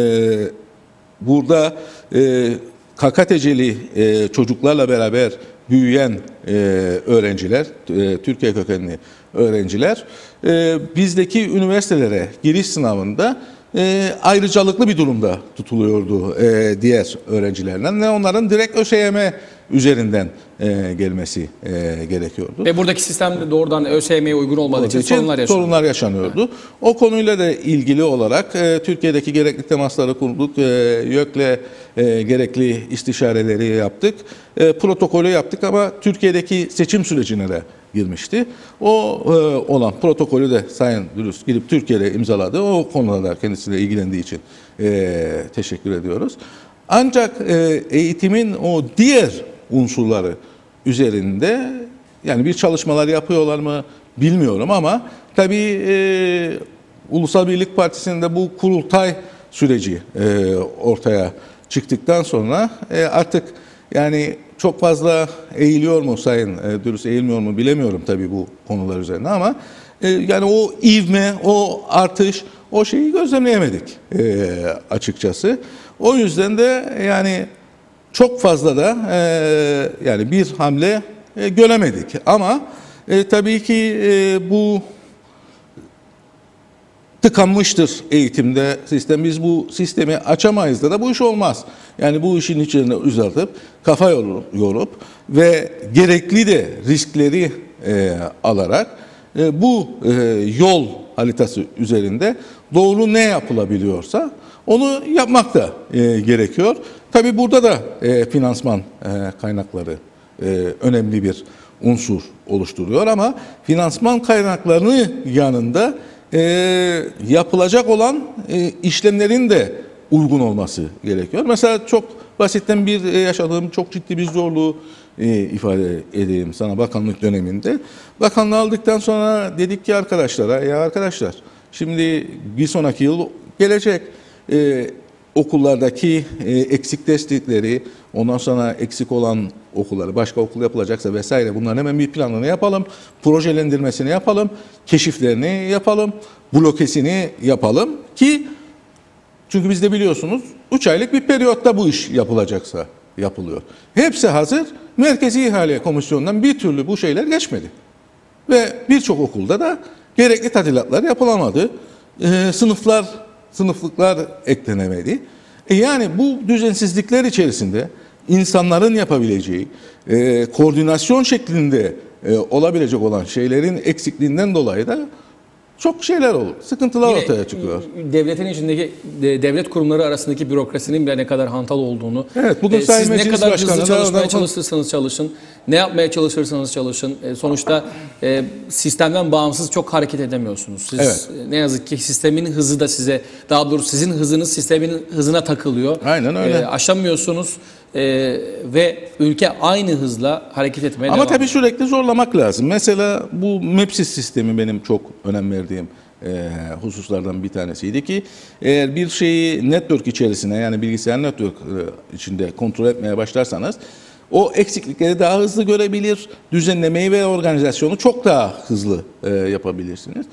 [SPEAKER 2] e, Burada e, K K T C'li e, çocuklarla beraber büyüyen e, öğrenciler, e, Türkiye kökenli öğrenciler e, bizdeki üniversitelere giriş sınavında e, ayrıcalıklı bir durumda tutuluyordu e, diğer öğrencilerden ve onların direkt ÖSYM üzerinden e, gelmesi e, gerekiyordu.
[SPEAKER 1] Ve buradaki sistemde doğrudan ÖSYM'ye uygun olmadığı için, için sorunlar yaşanıyordu.
[SPEAKER 2] Sorunlar yaşanıyordu. Evet. O konuyla da ilgili olarak e, Türkiye'deki gerekli temasları kurduk. E, YÖK'le e, gerekli istişareleri yaptık. E, protokolü yaptık ama Türkiye'deki seçim sürecine de girmişti. O e, olan protokolü de Sayın Dürüst gidip Türkiye'de imzaladı. O konularda kendisiyle ilgilendiği için e, teşekkür ediyoruz. Ancak e, eğitimin o diğer unsurları üzerinde yani bir çalışmalar yapıyorlar mı bilmiyorum ama tabii e, Ulusal Birlik Partisi'nde bu kurultay süreci e, ortaya çıktıktan sonra e, artık yani çok fazla eğiliyor mu Sayın e, Dürüst eğilmiyor mu bilemiyorum tabii bu konular üzerine ama e, yani o ivme, o artış o şeyi gözlemleyemedik e, açıkçası. O yüzden de yani çok fazla da e, yani bir hamle e, göremedik. Ama e, tabii ki e, bu tıkanmıştır eğitimde sistem. Biz bu sistemi açamayız da, da bu iş olmaz. Yani bu işin içine uzatıp kafa yorup ve gerekli de riskleri e, alarak e, bu e, yol haritası üzerinde doğru ne yapılabiliyorsa onu yapmak da e, gerekiyor. Tabii burada da e, finansman e, kaynakları e, önemli bir unsur oluşturuyor ama finansman kaynaklarının yanında e, yapılacak olan e, işlemlerin de uygun olması gerekiyor. Mesela çok basitten bir e, yaşadığım çok ciddi bir zorluğu e, ifade edeyim sana bakanlık döneminde. Bakanlığı aldıktan sonra dedik ki arkadaşlara, ya arkadaşlar şimdi bir sonraki yıl gelecek. E, okullardaki e, eksik destekleri, ondan sonra eksik olan okulları, başka okul yapılacaksa vesaire bunların hemen bir planını yapalım, projelendirmesini yapalım, keşiflerini yapalım, blokesini yapalım ki çünkü bizde biliyorsunuz üç aylık bir periyotta bu iş yapılacaksa yapılıyor. Hepsi hazır. Merkezi İhale Komisyonu'ndan bir türlü bu şeyler geçmedi. Ve birçok okulda da gerekli tadilatlar yapılamadı. E, sınıflar sınıflıklar eklenemedi. E yani bu düzensizlikler içerisinde insanların yapabileceği e, koordinasyon şeklinde e, olabilecek olan şeylerin eksikliğinden dolayı da çok şeyler olur. Sıkıntılar
[SPEAKER 1] Yine
[SPEAKER 2] ortaya çıkıyor.
[SPEAKER 1] Devletin içindeki devlet kurumları arasındaki bürokrasinin bile ne kadar hantal olduğunu.
[SPEAKER 2] Evet, bugün
[SPEAKER 1] e,
[SPEAKER 2] Sayın
[SPEAKER 1] siz ne
[SPEAKER 2] Meclis
[SPEAKER 1] kadar
[SPEAKER 2] Başkanı
[SPEAKER 1] hızlı
[SPEAKER 2] da
[SPEAKER 1] çalışmaya
[SPEAKER 2] oradan-
[SPEAKER 1] çalışırsanız çalışın, ne yapmaya çalışırsanız çalışın. E, sonuçta e, sistemden bağımsız çok hareket edemiyorsunuz. Siz
[SPEAKER 2] Evet.
[SPEAKER 1] e, ne yazık ki sistemin hızı da size, daha doğrusu sizin hızınız sistemin hızına takılıyor.
[SPEAKER 2] Aynen öyle.
[SPEAKER 1] E, aşamıyorsunuz e, ve ülke aynı hızla hareket etmeye
[SPEAKER 2] Ama
[SPEAKER 1] devam
[SPEAKER 2] tabii
[SPEAKER 1] ediyor.
[SPEAKER 2] sürekli zorlamak lazım. Mesela bu MEPSIS sistemi benim çok önem verdiğim e, hususlardan bir tanesiydi ki eğer bir şeyi network içerisine yani bilgisayar network e, içinde kontrol etmeye başlarsanız o eksiklikleri daha hızlı görebilir, düzenlemeyi ve organizasyonu çok daha hızlı e, yapabilirsiniz.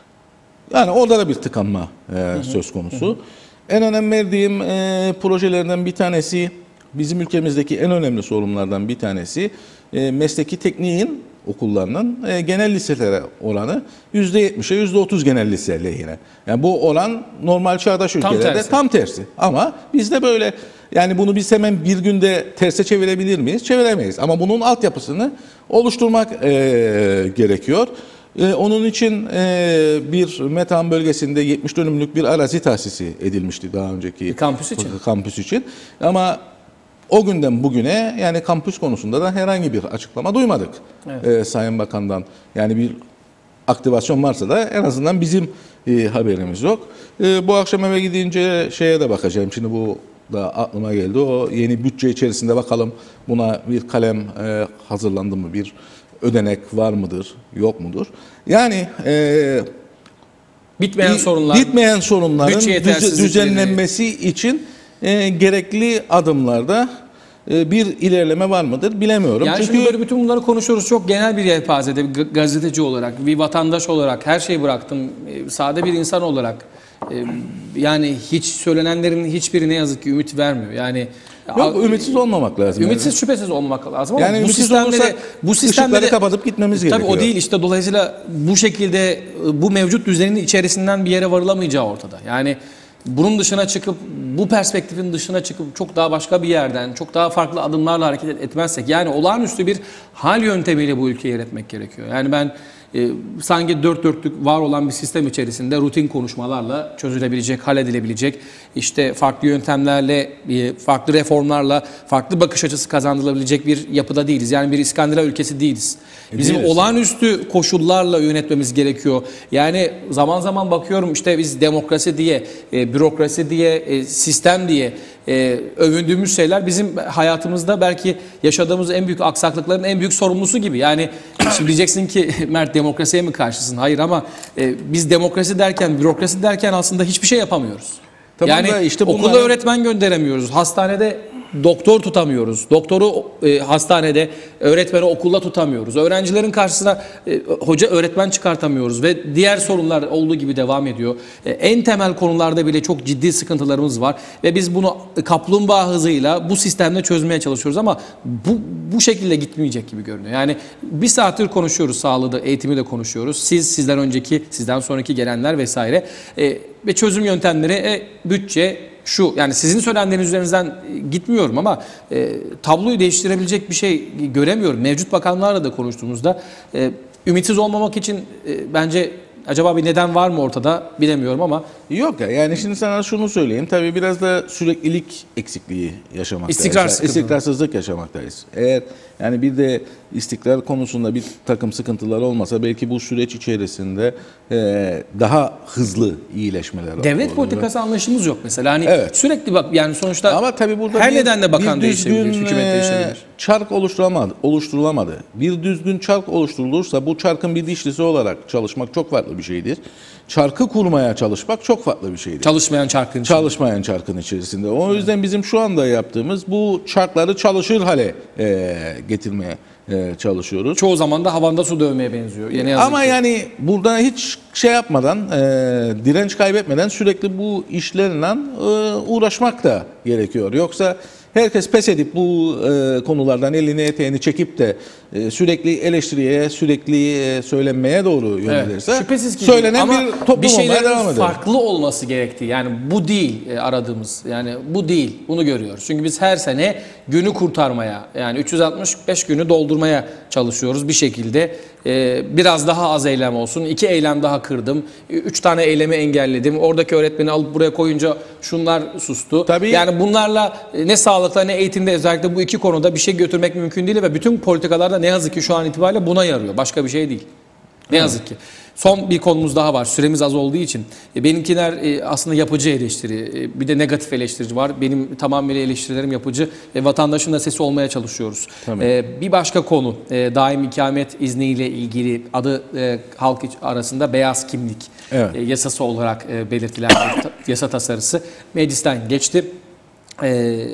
[SPEAKER 2] Yani orada da bir tıkanma e, söz konusu. Hı hı. En önem verdiğim e, projelerden bir tanesi, bizim ülkemizdeki en önemli sorunlardan bir tanesi e, mesleki tekniğin okullarının e, genel liselere oranı yüzde yetmişe yüzde otuz genel lise lehine. Yani bu oran normal çağdaş
[SPEAKER 1] Tam
[SPEAKER 2] ülkelerde
[SPEAKER 1] tersi.
[SPEAKER 2] tam tersi. Ama bizde böyle yani bunu biz hemen bir günde terse çevirebilir miyiz? Çeviremeyiz. Ama bunun altyapısını oluşturmak e, gerekiyor. Ee, onun için e, bir Metehan bölgesinde yetmiş dönümlük bir arazi tahsisi edilmişti daha önceki
[SPEAKER 1] Bir kampüs için.
[SPEAKER 2] kampüs için. Ama o günden bugüne yani kampüs konusunda da herhangi bir açıklama duymadık
[SPEAKER 1] Evet.
[SPEAKER 2] e, Sayın Bakan'dan. Yani bir aktivasyon varsa da en azından bizim e, haberimiz yok. E, bu akşam eve gidince şeye de bakacağım. Şimdi bu da aklıma geldi. O yeni bütçe içerisinde bakalım buna bir kalem e, hazırlandı mı, bir ödenek var mıdır, yok mudur? Yani e,
[SPEAKER 1] Bitmeyen
[SPEAKER 2] bi-
[SPEAKER 1] sorunlar.
[SPEAKER 2] bitmeyen sorunların
[SPEAKER 1] bütçe
[SPEAKER 2] düze-
[SPEAKER 1] yetersizlikleri.
[SPEAKER 2] düzenlenmesi için e, gerekli adımlarda e, bir ilerleme var mıdır bilemiyorum.
[SPEAKER 1] Yani
[SPEAKER 2] Çünkü
[SPEAKER 1] şimdi böyle bütün bunları konuşuyoruz çok genel bir yelpazede, bir gazeteci olarak, bir vatandaş olarak her şeyi bıraktım. E, Sade bir insan olarak e, yani hiç söylenenlerin hiçbiri ne yazık ki ümit vermiyor. Yani
[SPEAKER 2] yok, ümitsiz olmamak lazım.
[SPEAKER 1] ümitsiz şüphesiz olmak lazım ama
[SPEAKER 2] Yani
[SPEAKER 1] bu
[SPEAKER 2] ümitsiz
[SPEAKER 1] sistemde
[SPEAKER 2] olursa
[SPEAKER 1] de bu sistemde
[SPEAKER 2] ışıkları
[SPEAKER 1] de
[SPEAKER 2] kapatıp gitmemiz
[SPEAKER 1] tabii
[SPEAKER 2] gerekiyor.
[SPEAKER 1] o değil işte, dolayısıyla bu şekilde e, bu mevcut düzenin içerisinden bir yere varılamayacağı ortada. Yani bunun dışına çıkıp, bu perspektifin dışına çıkıp çok daha başka bir yerden, çok daha farklı adımlarla hareket etmezsek, yani olağanüstü bir hal yöntemiyle bu ülkeyi yönetmek gerekiyor. Yani ben e, sanki dört dörtlük var olan bir sistem içerisinde rutin konuşmalarla çözülebilecek, halledilebilecek, işte farklı yöntemlerle, e, farklı reformlarla, farklı bakış açısı kazandırılabilecek bir yapıda değiliz. Yani bir İskandinav ülkesi değiliz. Bizim
[SPEAKER 2] değiliz.
[SPEAKER 1] olağanüstü koşullarla yönetmemiz gerekiyor. Yani zaman zaman bakıyorum işte biz demokrasi diye, e, bürokrasi diye, e, sistem diye e, övündüğümüz şeyler bizim hayatımızda belki yaşadığımız en büyük aksaklıkların en büyük sorumlusu gibi. Yani şimdi diyeceksin ki Mert demokrasiye mi karşısın? Hayır, ama e, biz demokrasi derken, bürokrasi derken aslında hiçbir şey yapamıyoruz.
[SPEAKER 2] Tamam
[SPEAKER 1] yani
[SPEAKER 2] da işte
[SPEAKER 1] okula
[SPEAKER 2] bunların-
[SPEAKER 1] öğretmen gönderemiyoruz. Hastanede doktor tutamıyoruz. Doktoru e, hastanede, öğretmeni okulda tutamıyoruz. Öğrencilerin karşısına e, hoca öğretmen çıkartamıyoruz ve diğer sorunlar olduğu gibi devam ediyor. E, en temel konularda bile çok ciddi sıkıntılarımız var ve biz bunu kaplumbağa hızıyla bu sistemde çözmeye çalışıyoruz ama bu bu şekilde gitmeyecek gibi görünüyor. Yani bir saattir konuşuyoruz, sağlığı da, eğitimi de konuşuyoruz. Siz, sizden önceki, sizden sonraki gelenler vesaire e, ve çözüm yöntemleri, e, bütçe, şu, yani sizin söylendiğiniz üzerinizden gitmiyorum ama e, tabloyu değiştirebilecek bir şey göremiyorum. Mevcut bakanlarla da konuştuğumuzda e, ümitsiz olmamak için e, bence Acaba bir neden var mı ortada bilemiyorum ama.
[SPEAKER 2] Yok ya, yani şimdi sana şunu söyleyeyim. Tabii biraz da süreklilik eksikliği yaşamaktayız.
[SPEAKER 1] İstikrar sıkıntı.
[SPEAKER 2] İstikrarsızlık yaşamaktayız. Eğer yani bir de istikrar konusunda bir takım sıkıntılar olmasa belki bu süreç içerisinde e, daha hızlı iyileşmeler
[SPEAKER 1] Devlet
[SPEAKER 2] olur.
[SPEAKER 1] politikası anlayışımız yok mesela. Hani
[SPEAKER 2] Evet.
[SPEAKER 1] sürekli bak yani sonuçta
[SPEAKER 2] Ama tabii burada
[SPEAKER 1] her
[SPEAKER 2] bir,
[SPEAKER 1] nedenle bakan
[SPEAKER 2] bir
[SPEAKER 1] değişebilir,
[SPEAKER 2] düzgün
[SPEAKER 1] hükümet
[SPEAKER 2] e,
[SPEAKER 1] değişebilir.
[SPEAKER 2] çark oluşturulamadı, oluşturulamadı. Bir düzgün çark oluşturulursa bu çarkın bir dişlisi olarak çalışmak çok farklı bir şeydir. Çarkı kurmaya çalışmak çok farklı bir şeydir.
[SPEAKER 1] Çalışmayan çarkın içinde.
[SPEAKER 2] Çalışmayan çarkın içerisinde. O yüzden bizim şu anda yaptığımız bu çarkları çalışır hale e, getirmeye e, çalışıyoruz.
[SPEAKER 1] Çoğu zaman da havanda su dövmeye benziyor. Yani yazık
[SPEAKER 2] Ama
[SPEAKER 1] ki.
[SPEAKER 2] yani burada hiç şey yapmadan, e, direnç kaybetmeden sürekli bu işlerle e, uğraşmak da gerekiyor. Yoksa herkes pes edip bu e, konulardan elini eteğini çekip de e, sürekli eleştiriye, sürekli e, söylenmeye doğru yönelirse
[SPEAKER 1] Evet, şüphesiz ki
[SPEAKER 2] söylenen
[SPEAKER 1] ama
[SPEAKER 2] bir toplum
[SPEAKER 1] bir
[SPEAKER 2] olmaya
[SPEAKER 1] şeylerin
[SPEAKER 2] devam eder.
[SPEAKER 1] farklı olması gerektiği, yani bu değil e, aradığımız, yani bu değil, bunu görüyoruz. Çünkü biz her sene günü kurtarmaya, yani üç yüz altmış beş günü doldurmaya çalışıyoruz bir şekilde. E, biraz daha az eylem olsun, iki eylem daha kırdım, üç tane eylemi engelledim, oradaki öğretmeni alıp buraya koyunca şunlar sustu.
[SPEAKER 2] Tabii.
[SPEAKER 1] Yani bunlarla e, ne sağlıkta ne eğitimde, özellikle bu iki konuda bir şey götürmek mümkün değil ve bütün politikalarda ne yazık ki şu an itibariyle buna yarıyor. Başka bir şey değil. Ne yazık ki. Son bir konumuz daha var. Süremiz az olduğu için. E, benimkiler e, aslında yapıcı eleştiri. E, bir de negatif eleştiri var. Benim tamamıyla eleştirilerim yapıcı. E, vatandaşın da sesi olmaya çalışıyoruz. E, bir başka konu, e, daim ikamet izniyle ilgili adı e, halk arasında beyaz kimlik
[SPEAKER 2] Evet.
[SPEAKER 1] e, yasası olarak e, belirtilen bir ta- yasa tasarısı meclisten geçti. E,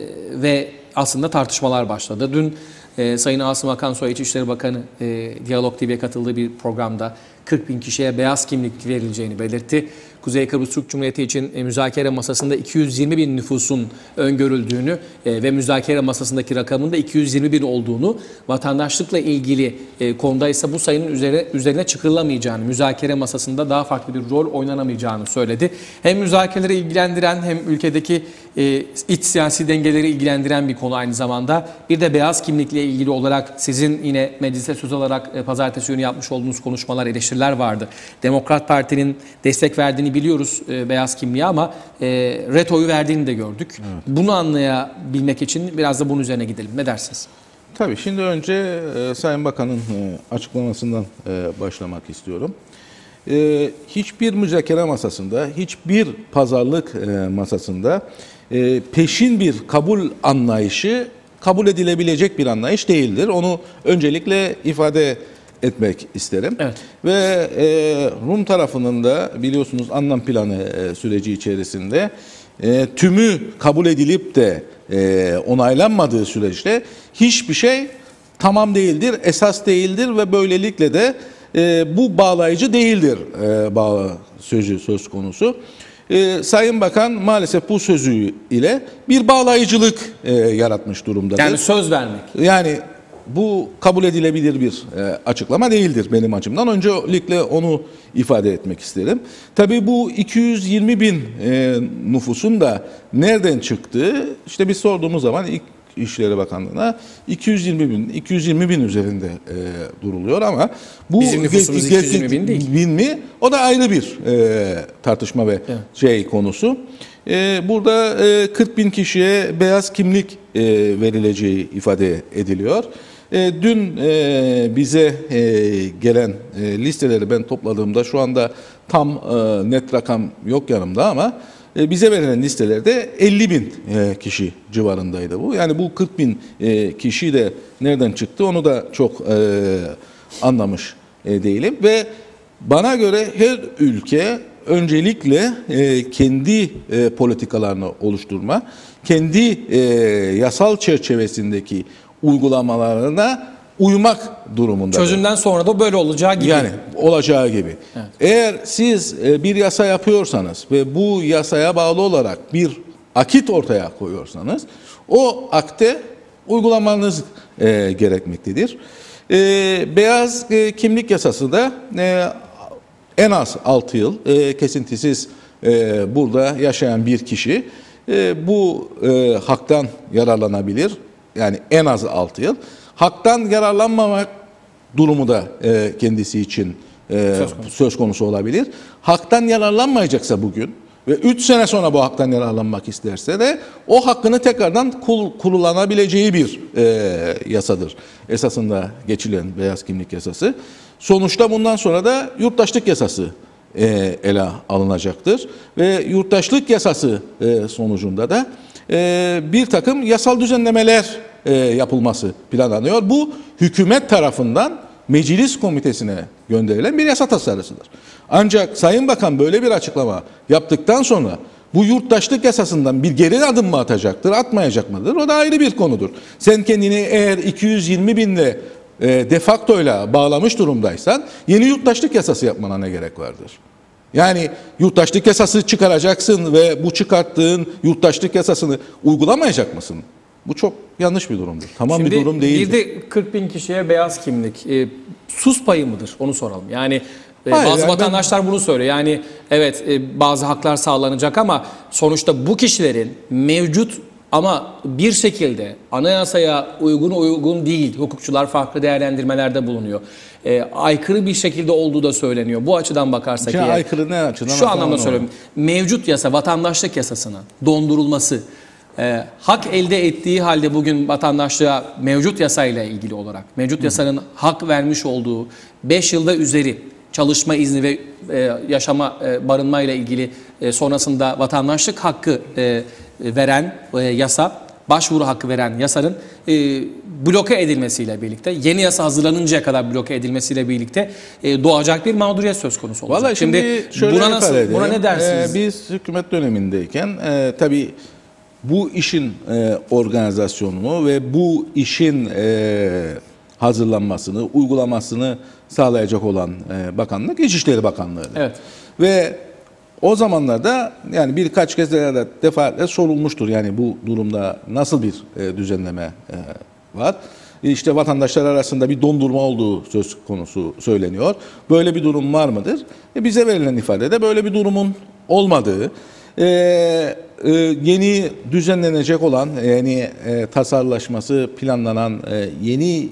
[SPEAKER 1] ve aslında tartışmalar başladı. Dün e, Sayın Asım Akansoy İçişleri Bakanı e, Diyalog T V'ye katıldığı bir programda kırk bin kişiye beyaz kimlik verileceğini belirtti. Kuzey Kıbrıs Türk Cumhuriyeti için e, müzakere masasında iki yüz yirmi bin nüfusun öngörüldüğünü e, ve müzakere masasındaki rakamın da iki yüz yirmi bin olduğunu, vatandaşlıkla ilgili e, konuda ise bu sayının üzerine, üzerine çıkılamayacağını, müzakere masasında daha farklı bir rol oynanamayacağını söyledi. Hem müzakereleri ilgilendiren hem ülkedeki e, iç siyasi dengeleri ilgilendiren bir konu aynı zamanda. Bir de beyaz kimlikle ilgili olarak sizin yine meclise söz alarak e, pazartesi günü yapmış olduğunuz konuşmalar, eleştiriler vardı. Demokrat Parti'nin destek verdiğini biliyoruz e, beyaz kimliğe ama e, retoyu verdiğini de gördük. Evet. Bunu anlayabilmek için biraz da bunun üzerine gidelim. Ne dersiniz?
[SPEAKER 2] Tabii şimdi önce e, Sayın Bakan'ın e, açıklamasından e, başlamak istiyorum. E, hiçbir müzakere masasında, hiçbir pazarlık e, masasında e, peşin bir kabul anlayışı kabul edilebilecek bir anlayış değildir. Onu öncelikle ifade etmek isterim. Evet. Ve e, Rum tarafının da biliyorsunuz anlam planı e, süreci içerisinde e, tümü kabul edilip de e, onaylanmadığı süreçte hiçbir şey tamam değildir, esas değildir ve böylelikle de e, bu bağlayıcı değildir e, bağ sözü söz konusu. E, Sayın Bakan maalesef bu sözü ile bir bağlayıcılık e, yaratmış durumdadır.
[SPEAKER 1] Yani söz vermek.
[SPEAKER 2] Yani bu kabul edilebilir bir e, açıklama değildir benim açımdan. Öncelikle onu ifade etmek isterim. Tabii bu iki yüz yirmi bin e, nüfusun da nereden çıktığı, işte biz sorduğumuz zaman ilk İçişleri Bakanlığı'na iki yüz yirmi bin, iki yüz yirmi bin üzerinde e, duruluyor ama bu
[SPEAKER 1] bizim nüfusumuz iki yüz yirmi bin değil.
[SPEAKER 2] Bin mi? O da ayrı bir e, tartışma ve evet. şey konusu. E, burada e, kırk bin kişiye beyaz kimlik e, verileceği ifade ediliyor. E, dün e, bize e, gelen e, listeleri ben topladığımda şu anda tam e, net rakam yok yanımda ama e, bize verilen listelerde elli bin e, kişi civarındaydı bu. Yani bu kırk bin e, kişi de nereden çıktı onu da çok e, anlamış e, değilim. Ve bana göre her ülke öncelikle e, kendi e, politikalarını oluşturma, kendi e, yasal çerçevesindeki uygulamalarına uymak durumunda.
[SPEAKER 1] Çözümden sonra da böyle olacağı gibi.
[SPEAKER 2] Yani olacağı gibi.
[SPEAKER 1] Evet.
[SPEAKER 2] Eğer siz e, bir yasa yapıyorsanız ve bu yasaya bağlı olarak bir akit ortaya koyuyorsanız o akte uygulamanız e, gerekmektedir. E, beyaz e, kimlik yasası da e, en az altı yıl e, kesintisiz e, burada yaşayan bir kişi e, bu e, haktan yararlanabilir. Yani en az altı yıl. Haktan yararlanmamak durumu da e, kendisi için e,
[SPEAKER 1] Söz konusu.
[SPEAKER 2] söz konusu olabilir. Haktan yararlanmayacaksa bugün ve üç sene sonra bu haktan yararlanmak isterse de o hakkını tekrardan kul, kullanabileceği bir e, yasadır. Esasında geçilen beyaz kimlik yasası. Sonuçta bundan sonra da yurttaşlık yasası e, ele alınacaktır. Ve yurttaşlık yasası e, sonucunda da e, bir takım yasal düzenlemeler e, yapılması planlanıyor. Bu hükümet tarafından Meclis Komitesi'ne gönderilen bir yasa tasarısıdır. Ancak Sayın Bakan böyle bir açıklama yaptıktan sonra bu yurttaşlık yasasından bir geri adım mı atacaktır, atmayacak mıdır? O da ayrı bir konudur. Sen kendini eğer iki yüz yirmi binle e, de facto'yla bağlamış durumdaysan yeni yurttaşlık yasası yapmana ne gerek vardır? Yani yurttaşlık yasası çıkaracaksın ve bu çıkarttığın yurttaşlık yasasını uygulamayacak mısın? Bu çok yanlış bir durumdur. Tamam,
[SPEAKER 1] Şimdi
[SPEAKER 2] bir durum değildir.
[SPEAKER 1] Bir de kırk bin kişiye beyaz kimlik. E, sus payı mıdır? Onu soralım. Yani e,
[SPEAKER 2] Hayır,
[SPEAKER 1] bazı
[SPEAKER 2] yani
[SPEAKER 1] vatandaşlar bunu söylüyor. Yani evet e, bazı haklar sağlanacak ama sonuçta bu kişilerin mevcut ama bir şekilde anayasaya uygun uygun değil. Hukukçular farklı değerlendirmelerde bulunuyor. E, aykırı bir şekilde olduğu da söyleniyor. Bu açıdan bakarsak
[SPEAKER 2] Ya
[SPEAKER 1] eğer,
[SPEAKER 2] aykırı ne açıdan?
[SPEAKER 1] şu anlamda söylüyorum. Mevcut yasa, vatandaşlık yasasının dondurulması, e, hak elde ettiği halde bugün vatandaşlığa mevcut yasayla ilgili olarak, mevcut yasanın hak vermiş olduğu beş yılda üzeri çalışma izni ve e, yaşama, e, barınma ile ilgili e, sonrasında vatandaşlık hakkı e, veren e, yasa, başvuru hakkı veren yasanın e, bloke edilmesiyle birlikte, yeni yasa hazırlanıncaya kadar bloke edilmesiyle birlikte e, doğacak bir mağduriyet söz konusu olacak.
[SPEAKER 2] Vallahi şimdi, şöyle
[SPEAKER 1] buna nasıl,
[SPEAKER 2] ifade
[SPEAKER 1] buna ne
[SPEAKER 2] edeyim.
[SPEAKER 1] dersiniz?
[SPEAKER 2] Ee, biz hükümet dönemindeyken e, tabii bu işin e, organizasyonunu ve bu işin e, hazırlanmasını, uygulamasını sağlayacak olan e, bakanlık İçişleri Bakanlığı.
[SPEAKER 1] Evet.
[SPEAKER 2] Ve o zamanlarda yani birkaç kez de defaatle sorulmuştur. Yani bu durumda nasıl bir e, düzenleme e, var? İşte vatandaşlar arasında bir dondurma olduğu söz konusu söyleniyor. Böyle bir durum var mıdır? E, bize verilen ifadede böyle bir durumun olmadığı, e, e, yeni düzenlenecek olan, yani e, tasarlaşması planlanan e, yeni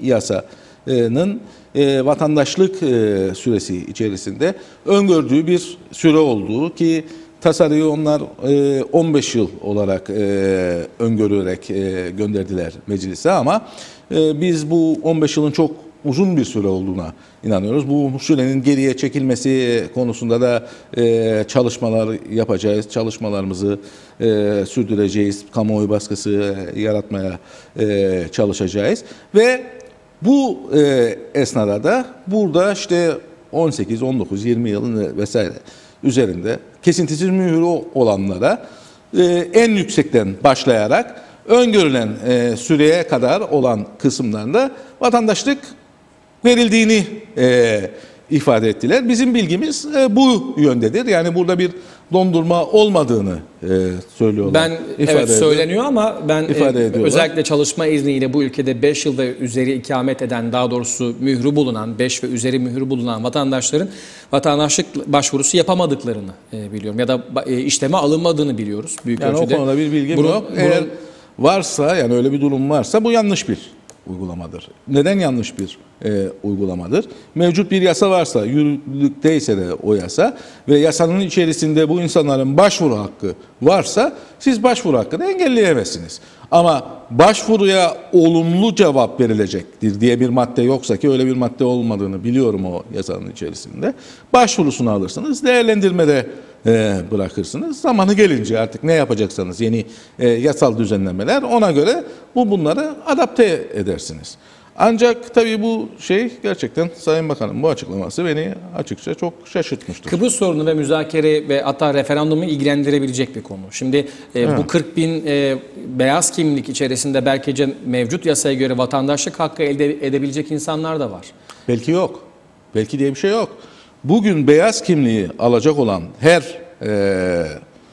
[SPEAKER 2] yasanın e, vatandaşlık e, süresi içerisinde öngördüğü bir süre olduğu ki tasarıyı onlar e, on beş yıl olarak e, öngörerek e, gönderdiler meclise ama e, biz bu on beş yılın çok uzun bir süre olduğuna inanıyoruz. Bu sürenin geriye çekilmesi konusunda da e, çalışmalar yapacağız. Çalışmalarımızı e, sürdüreceğiz. Kamuoyu baskısı yaratmaya e, çalışacağız. Ve bu e, esnada da burada işte on sekiz, on dokuz, yirmi yılın vesaire üzerinde kesintisiz mühürü olanlara e, en yüksekten başlayarak öngörülen e, süreye kadar olan kısımlarında vatandaşlık verildiğini e, ifade ettiler. Bizim bilgimiz e, bu yöndedir. Yani burada bir dondurma olmadığını e, söylüyorlar.
[SPEAKER 1] Ben
[SPEAKER 2] ifade
[SPEAKER 1] evet söyleniyor ama ben
[SPEAKER 2] ifade
[SPEAKER 1] e, özellikle çalışma izniyle bu ülkede beş yıl ve üzeri ikamet eden, daha doğrusu mührü bulunan, beş ve üzeri mührü bulunan vatandaşların vatandaşlık başvurusu yapamadıklarını e, biliyorum. Ya da e, işleme alınmadığını biliyoruz büyük
[SPEAKER 2] Yani
[SPEAKER 1] ölçüde.
[SPEAKER 2] o konuda bir bilgim
[SPEAKER 1] Bunun-
[SPEAKER 2] yok.
[SPEAKER 1] bunun-
[SPEAKER 2] Eğer varsa, yani öyle bir durum varsa bu yanlış bir uygulamadır. Neden yanlış bir e, uygulamadır? Mevcut bir yasa varsa, yürürlükteyse de o yasa ve yasanın içerisinde bu insanların başvuru hakkı varsa siz başvuru hakkını engelleyemezsiniz. Ama başvuruya olumlu cevap verilecektir diye bir madde yoksa, ki öyle bir madde olmadığını biliyorum o yasanın içerisinde, başvurusunu alırsınız, değerlendirmede e, bırakırsınız. Zamanı gelince artık ne yapacaksanız yeni e, yasal düzenlemeler, ona göre bu bunları adapte edersiniz. Ancak tabii bu şey gerçekten Sayın Bakan'ın bu açıklaması beni açıkça çok şaşırtmıştır.
[SPEAKER 1] Kıbrıs sorunu ve müzakere ve hatta referandumu ilgilendirebilecek bir konu. Şimdi e, bu kırk bin e, beyaz kimlik içerisinde belki mevcut yasaya göre vatandaşlık hakkı elde edebilecek insanlar da var.
[SPEAKER 2] Belki yok. Belki diye bir şey yok. Bugün beyaz kimliği alacak olan her e,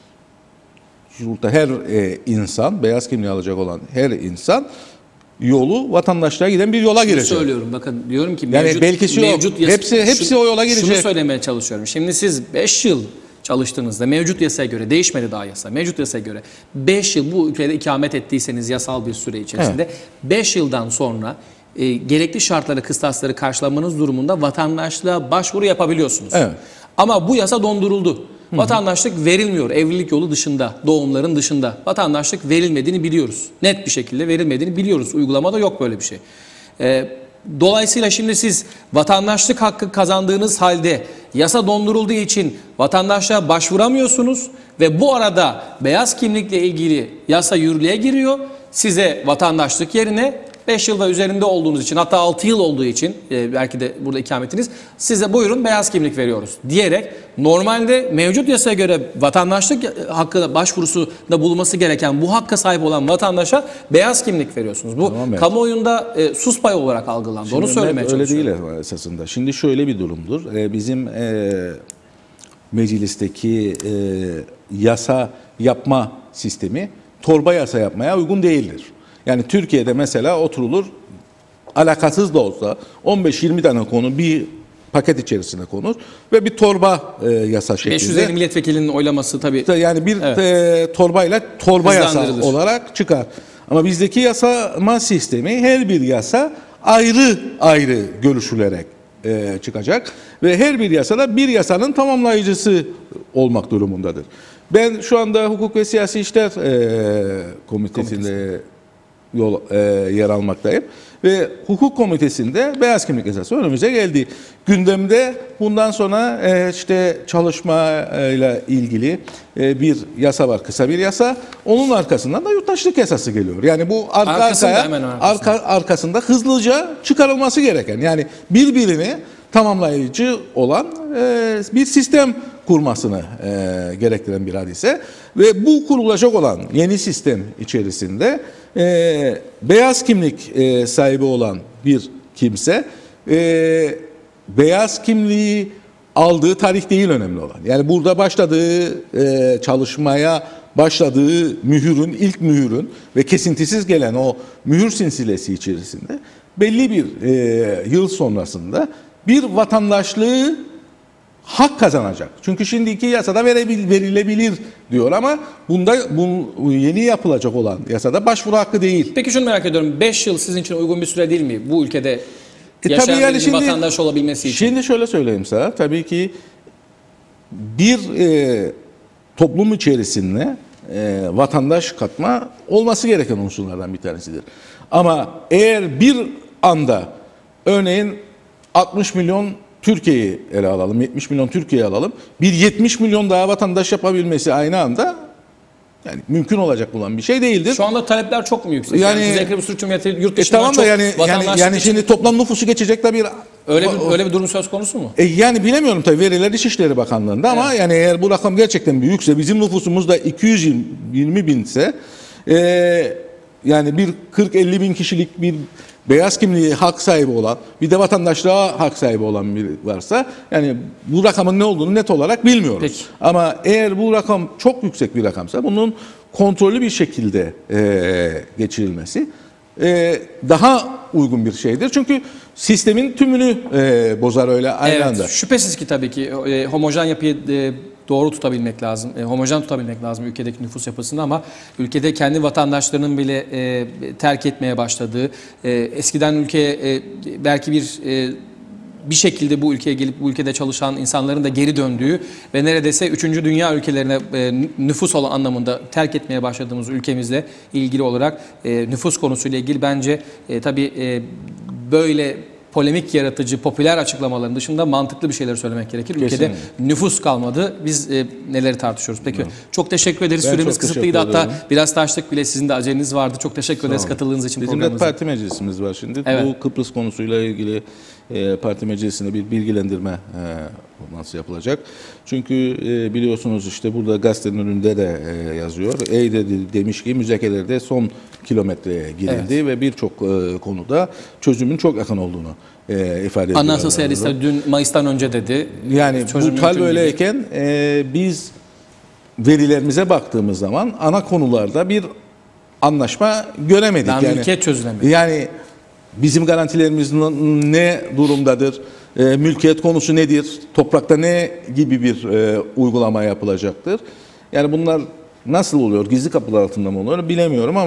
[SPEAKER 2] şurada her e, insan, beyaz kimliği alacak olan her insan yolu vatandaşlığa giden bir yola
[SPEAKER 1] Şunu
[SPEAKER 2] girecek.
[SPEAKER 1] söylüyorum, bakın diyorum ki
[SPEAKER 2] Yani
[SPEAKER 1] mevcut,
[SPEAKER 2] belkisi yok.
[SPEAKER 1] mevcut yasa-
[SPEAKER 2] Hepsi- hepsi
[SPEAKER 1] şunu-
[SPEAKER 2] o yola girecek.
[SPEAKER 1] Şunu söylemeye çalışıyorum. Şimdi siz beş yıl çalıştığınızda mevcut yasaya göre, değişmedi daha yasa, mevcut yasaya göre beş yıl bu ülkede ikamet ettiyseniz yasal bir süre içerisinde beş yıldan sonra e, gerekli şartları, kıstasları karşılamanız durumunda vatandaşlığa başvuru yapabiliyorsunuz.
[SPEAKER 2] Evet.
[SPEAKER 1] Ama bu yasa donduruldu. Vatandaşlık verilmiyor evlilik yolu dışında, doğumların dışında. Vatandaşlık verilmediğini biliyoruz. Net bir şekilde verilmediğini biliyoruz. Uygulamada yok böyle bir şey. Ee, dolayısıyla şimdi siz vatandaşlık hakkı kazandığınız halde yasa dondurulduğu için vatandaşlığa başvuramıyorsunuz ve bu arada beyaz kimlikle ilgili yasa yürürlüğe giriyor. Size vatandaşlık yerine beş yıl ve üzerinde olduğunuz için, hatta altı yıl olduğu için e, belki de burada ikametiniz, size buyurun beyaz kimlik veriyoruz diyerek normalde mevcut yasaya göre vatandaşlık hakkı başvurusunda bulunması gereken bu hakka sahip olan vatandaşa beyaz kimlik veriyorsunuz. Bu
[SPEAKER 2] Tamam, evet.
[SPEAKER 1] Kamuoyunda e, sus payı olarak algılandı. Onu söylemeye
[SPEAKER 2] öyle
[SPEAKER 1] çalışıyorum.
[SPEAKER 2] değil esasında. Şimdi şöyle bir durumdur. Ee, bizim e, meclisteki e, yasa yapma sistemi torba yasa yapmaya uygun değildir. Yani Türkiye'de mesela oturulur, alakasız da olsa on beş yirmi tane konu bir paket içerisine konur ve bir torba e, yasa şeklinde.
[SPEAKER 1] beş yüz elli milletvekilinin oylaması tabii.
[SPEAKER 2] Yani bir
[SPEAKER 1] Evet.
[SPEAKER 2] e, torbayla torba yasa
[SPEAKER 1] Hızlandırılır.
[SPEAKER 2] olarak çıkar. Ama bizdeki yasama sistemi her bir yasa ayrı ayrı görüşülerek e, çıkacak ve her bir yasada bir yasanın tamamlayıcısı olmak durumundadır. Ben şu anda Hukuk ve Siyasi İşler e, Komitesi'nde yol e, yer almaktayım ve hukuk komitesinde beyaz kimlik yasası önümüze geldi. Gündemde bundan sonra e, işte çalışmayla ilgili e, bir yasa var, kısa bir yasa. Onun arkasından da yurttaşlık yasası geliyor. Yani bu arka
[SPEAKER 1] Arkasında,
[SPEAKER 2] arkaya
[SPEAKER 1] hemen arkasında.
[SPEAKER 2] arka arkasında hızlıca çıkarılması gereken, yani birbirini tamamlayıcı olan e, bir sistem kurmasını e, gerektiren bir hadise ve bu kurulacak olan yeni sistem içerisinde e, beyaz kimlik e, sahibi olan bir kimse e, beyaz kimliği aldığı tarih değil önemli olan. Yani burada başladığı e, çalışmaya başladığı mühürün, ilk mühürün ve kesintisiz gelen o mühür silsilesi içerisinde belli bir e, yıl sonrasında bir vatandaşlığı hak kazanacak. Çünkü şimdiki yasada verebil, verilebilir diyor ama bunda bu yeni yapılacak olan yasada başvuru hakkı değil.
[SPEAKER 1] Peki şunu merak ediyorum. beş yıl sizin için uygun bir süre değil mi? Bu ülkede
[SPEAKER 2] E,
[SPEAKER 1] yaşayan
[SPEAKER 2] tabii yani
[SPEAKER 1] birinin
[SPEAKER 2] şimdi,
[SPEAKER 1] vatandaş olabilmesi için.
[SPEAKER 2] Şimdi şöyle söyleyeyim sana. Tabii ki bir e, toplum içerisinde e, vatandaş katma olması gereken unsurlardan bir tanesidir. Ama eğer bir anda örneğin altmış milyon Türkiye'yi ele alalım, yetmiş milyon Türkiye'yi alalım. Bir yetmiş milyon daha vatandaş yapabilmesi aynı anda yani mümkün olacak olan bir şey değildir.
[SPEAKER 1] Şu anda talepler çok mu yüksek? Yani,
[SPEAKER 2] Yani-
[SPEAKER 1] Kuzey Kıbrıs Türk Cumhuriyeti yurt
[SPEAKER 2] E
[SPEAKER 1] dışından
[SPEAKER 2] tamam da
[SPEAKER 1] çok
[SPEAKER 2] yani yani,
[SPEAKER 1] vatandaşlık
[SPEAKER 2] yani
[SPEAKER 1] için-
[SPEAKER 2] şimdi toplam nüfusu geçecek de bir
[SPEAKER 1] öyle bir öyle bir durum söz konusu mu?
[SPEAKER 2] E yani bilemiyorum tabii, veriler İçişleri Bakanlığı'nda ama yani eğer bu rakam gerçekten büyükse, bizim nüfusumuz da iki yüz yirmi binse e, yani bir kırk elli bin kişilik bir beyaz kimliği hak sahibi olan, bir de vatandaşlığa hak sahibi olan biri varsa yani bu rakamın ne olduğunu net olarak bilmiyoruz.
[SPEAKER 1] Peki.
[SPEAKER 2] Ama eğer bu rakam çok yüksek bir rakamsa bunun kontrollü bir şekilde e, geçirilmesi e, daha uygun bir şeydir. Çünkü sistemin tümünü e, bozar öyle aynı
[SPEAKER 1] Evet,
[SPEAKER 2] anda.
[SPEAKER 1] şüphesiz ki tabii ki e, homojen yapıyı e, doğru tutabilmek lazım. E, homojen tutabilmek lazım ülkedeki nüfus yapısını ama ülkede kendi vatandaşlarının bile e, terk etmeye başladığı, e, eskiden ülkeye e, belki bir e, bir şekilde bu ülkeye gelip bu ülkede çalışan insanların da geri döndüğü ve neredeyse üçüncü dünya ülkelerine e, nüfus olan anlamında terk etmeye başladığımız ülkemizle ilgili olarak e, nüfus konusuyla ilgili bence e, tabii e, böyle polemik yaratıcı, popüler açıklamaların dışında mantıklı bir şeyler söylemek gerekir. Ülkede
[SPEAKER 2] Kesinlikle.
[SPEAKER 1] nüfus kalmadı. Biz e, neleri tartışıyoruz? Peki çok teşekkür ederiz.
[SPEAKER 2] Ben
[SPEAKER 1] Süremiz
[SPEAKER 2] çok
[SPEAKER 1] kısıtlıydı.
[SPEAKER 2] teşekkür
[SPEAKER 1] Hatta
[SPEAKER 2] ederim.
[SPEAKER 1] biraz taştık bile. Sizin de aceleniz vardı. Çok teşekkür ederiz katıldığınız için
[SPEAKER 2] Bizim de
[SPEAKER 1] programımıza.
[SPEAKER 2] parti meclisimiz var şimdi.
[SPEAKER 1] Evet.
[SPEAKER 2] Bu Kıbrıs konusuyla ilgili e, parti meclisinde bir bilgilendirme e, olması yapılacak. Çünkü e, biliyorsunuz işte burada gazetenin önünde de e, yazıyor. Ey dedi, demiş ki müzakerelerde son kilometreye girildi ve birçok e, konuda çözümün çok yakın olduğunu e, ifade ediyor.
[SPEAKER 1] Anayasa Yarısı dün Mayıs'tan önce dedi.
[SPEAKER 2] Yani
[SPEAKER 1] Çözüm
[SPEAKER 2] bu hal
[SPEAKER 1] mümkün değil.
[SPEAKER 2] böyleyken e, biz verilerimize baktığımız zaman ana konularda bir anlaşma göremedik.
[SPEAKER 1] Daha
[SPEAKER 2] yani,
[SPEAKER 1] mülkiyet çözülemedi.
[SPEAKER 2] Yani bizim garantilerimiz n- ne durumdadır? E, mülkiyet konusu nedir? Toprakta ne gibi bir e, uygulama yapılacaktır? Yani bunlar nasıl oluyor? Gizli kapılar altında mı oluyor? Bilemiyorum ama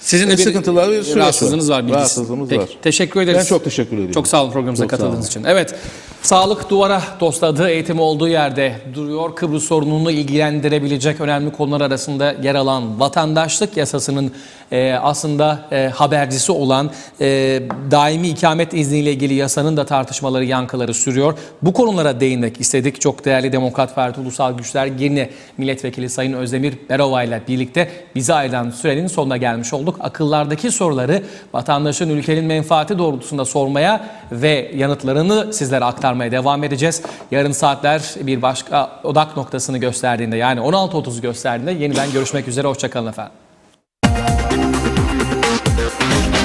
[SPEAKER 1] Sizin de bir
[SPEAKER 2] sıkıntılar bir süreç
[SPEAKER 1] rahatsızlığınız var. bilgisi.
[SPEAKER 2] Rahatsızlığımız
[SPEAKER 1] Peki,
[SPEAKER 2] var.
[SPEAKER 1] teşekkür ederiz.
[SPEAKER 2] Ben çok teşekkür ediyorum.
[SPEAKER 1] Çok sağ olun programımıza
[SPEAKER 2] Çok sağ
[SPEAKER 1] katıldığınız
[SPEAKER 2] olun.
[SPEAKER 1] için. Evet, sağlık duvara tosladığı eğitim olduğu yerde duruyor. Kıbrıs sorununu ilgilendirebilecek önemli konular arasında yer alan vatandaşlık yasasının e, aslında e, habercisi olan e, daimi ikamet izniyle ilgili yasanın da tartışmaları, yankıları sürüyor. Bu konulara değinmek istedik. Çok değerli Demokrat Parti Ulusal Güçler Girne Milletvekili Sayın Özdemir Berova ile birlikte bize ayrılan sürenin sonuna gelmiş olduk. Akıllardaki soruları vatandaşın ülkenin menfaati doğrultusunda sormaya ve yanıtlarını sizlere aktarmaya devam edeceğiz. Yarın saatler bir başka odak noktasını gösterdiğinde, yani on altı otuzu gösterdiğinde yeniden görüşmek üzere. Hoşça kalın efendim.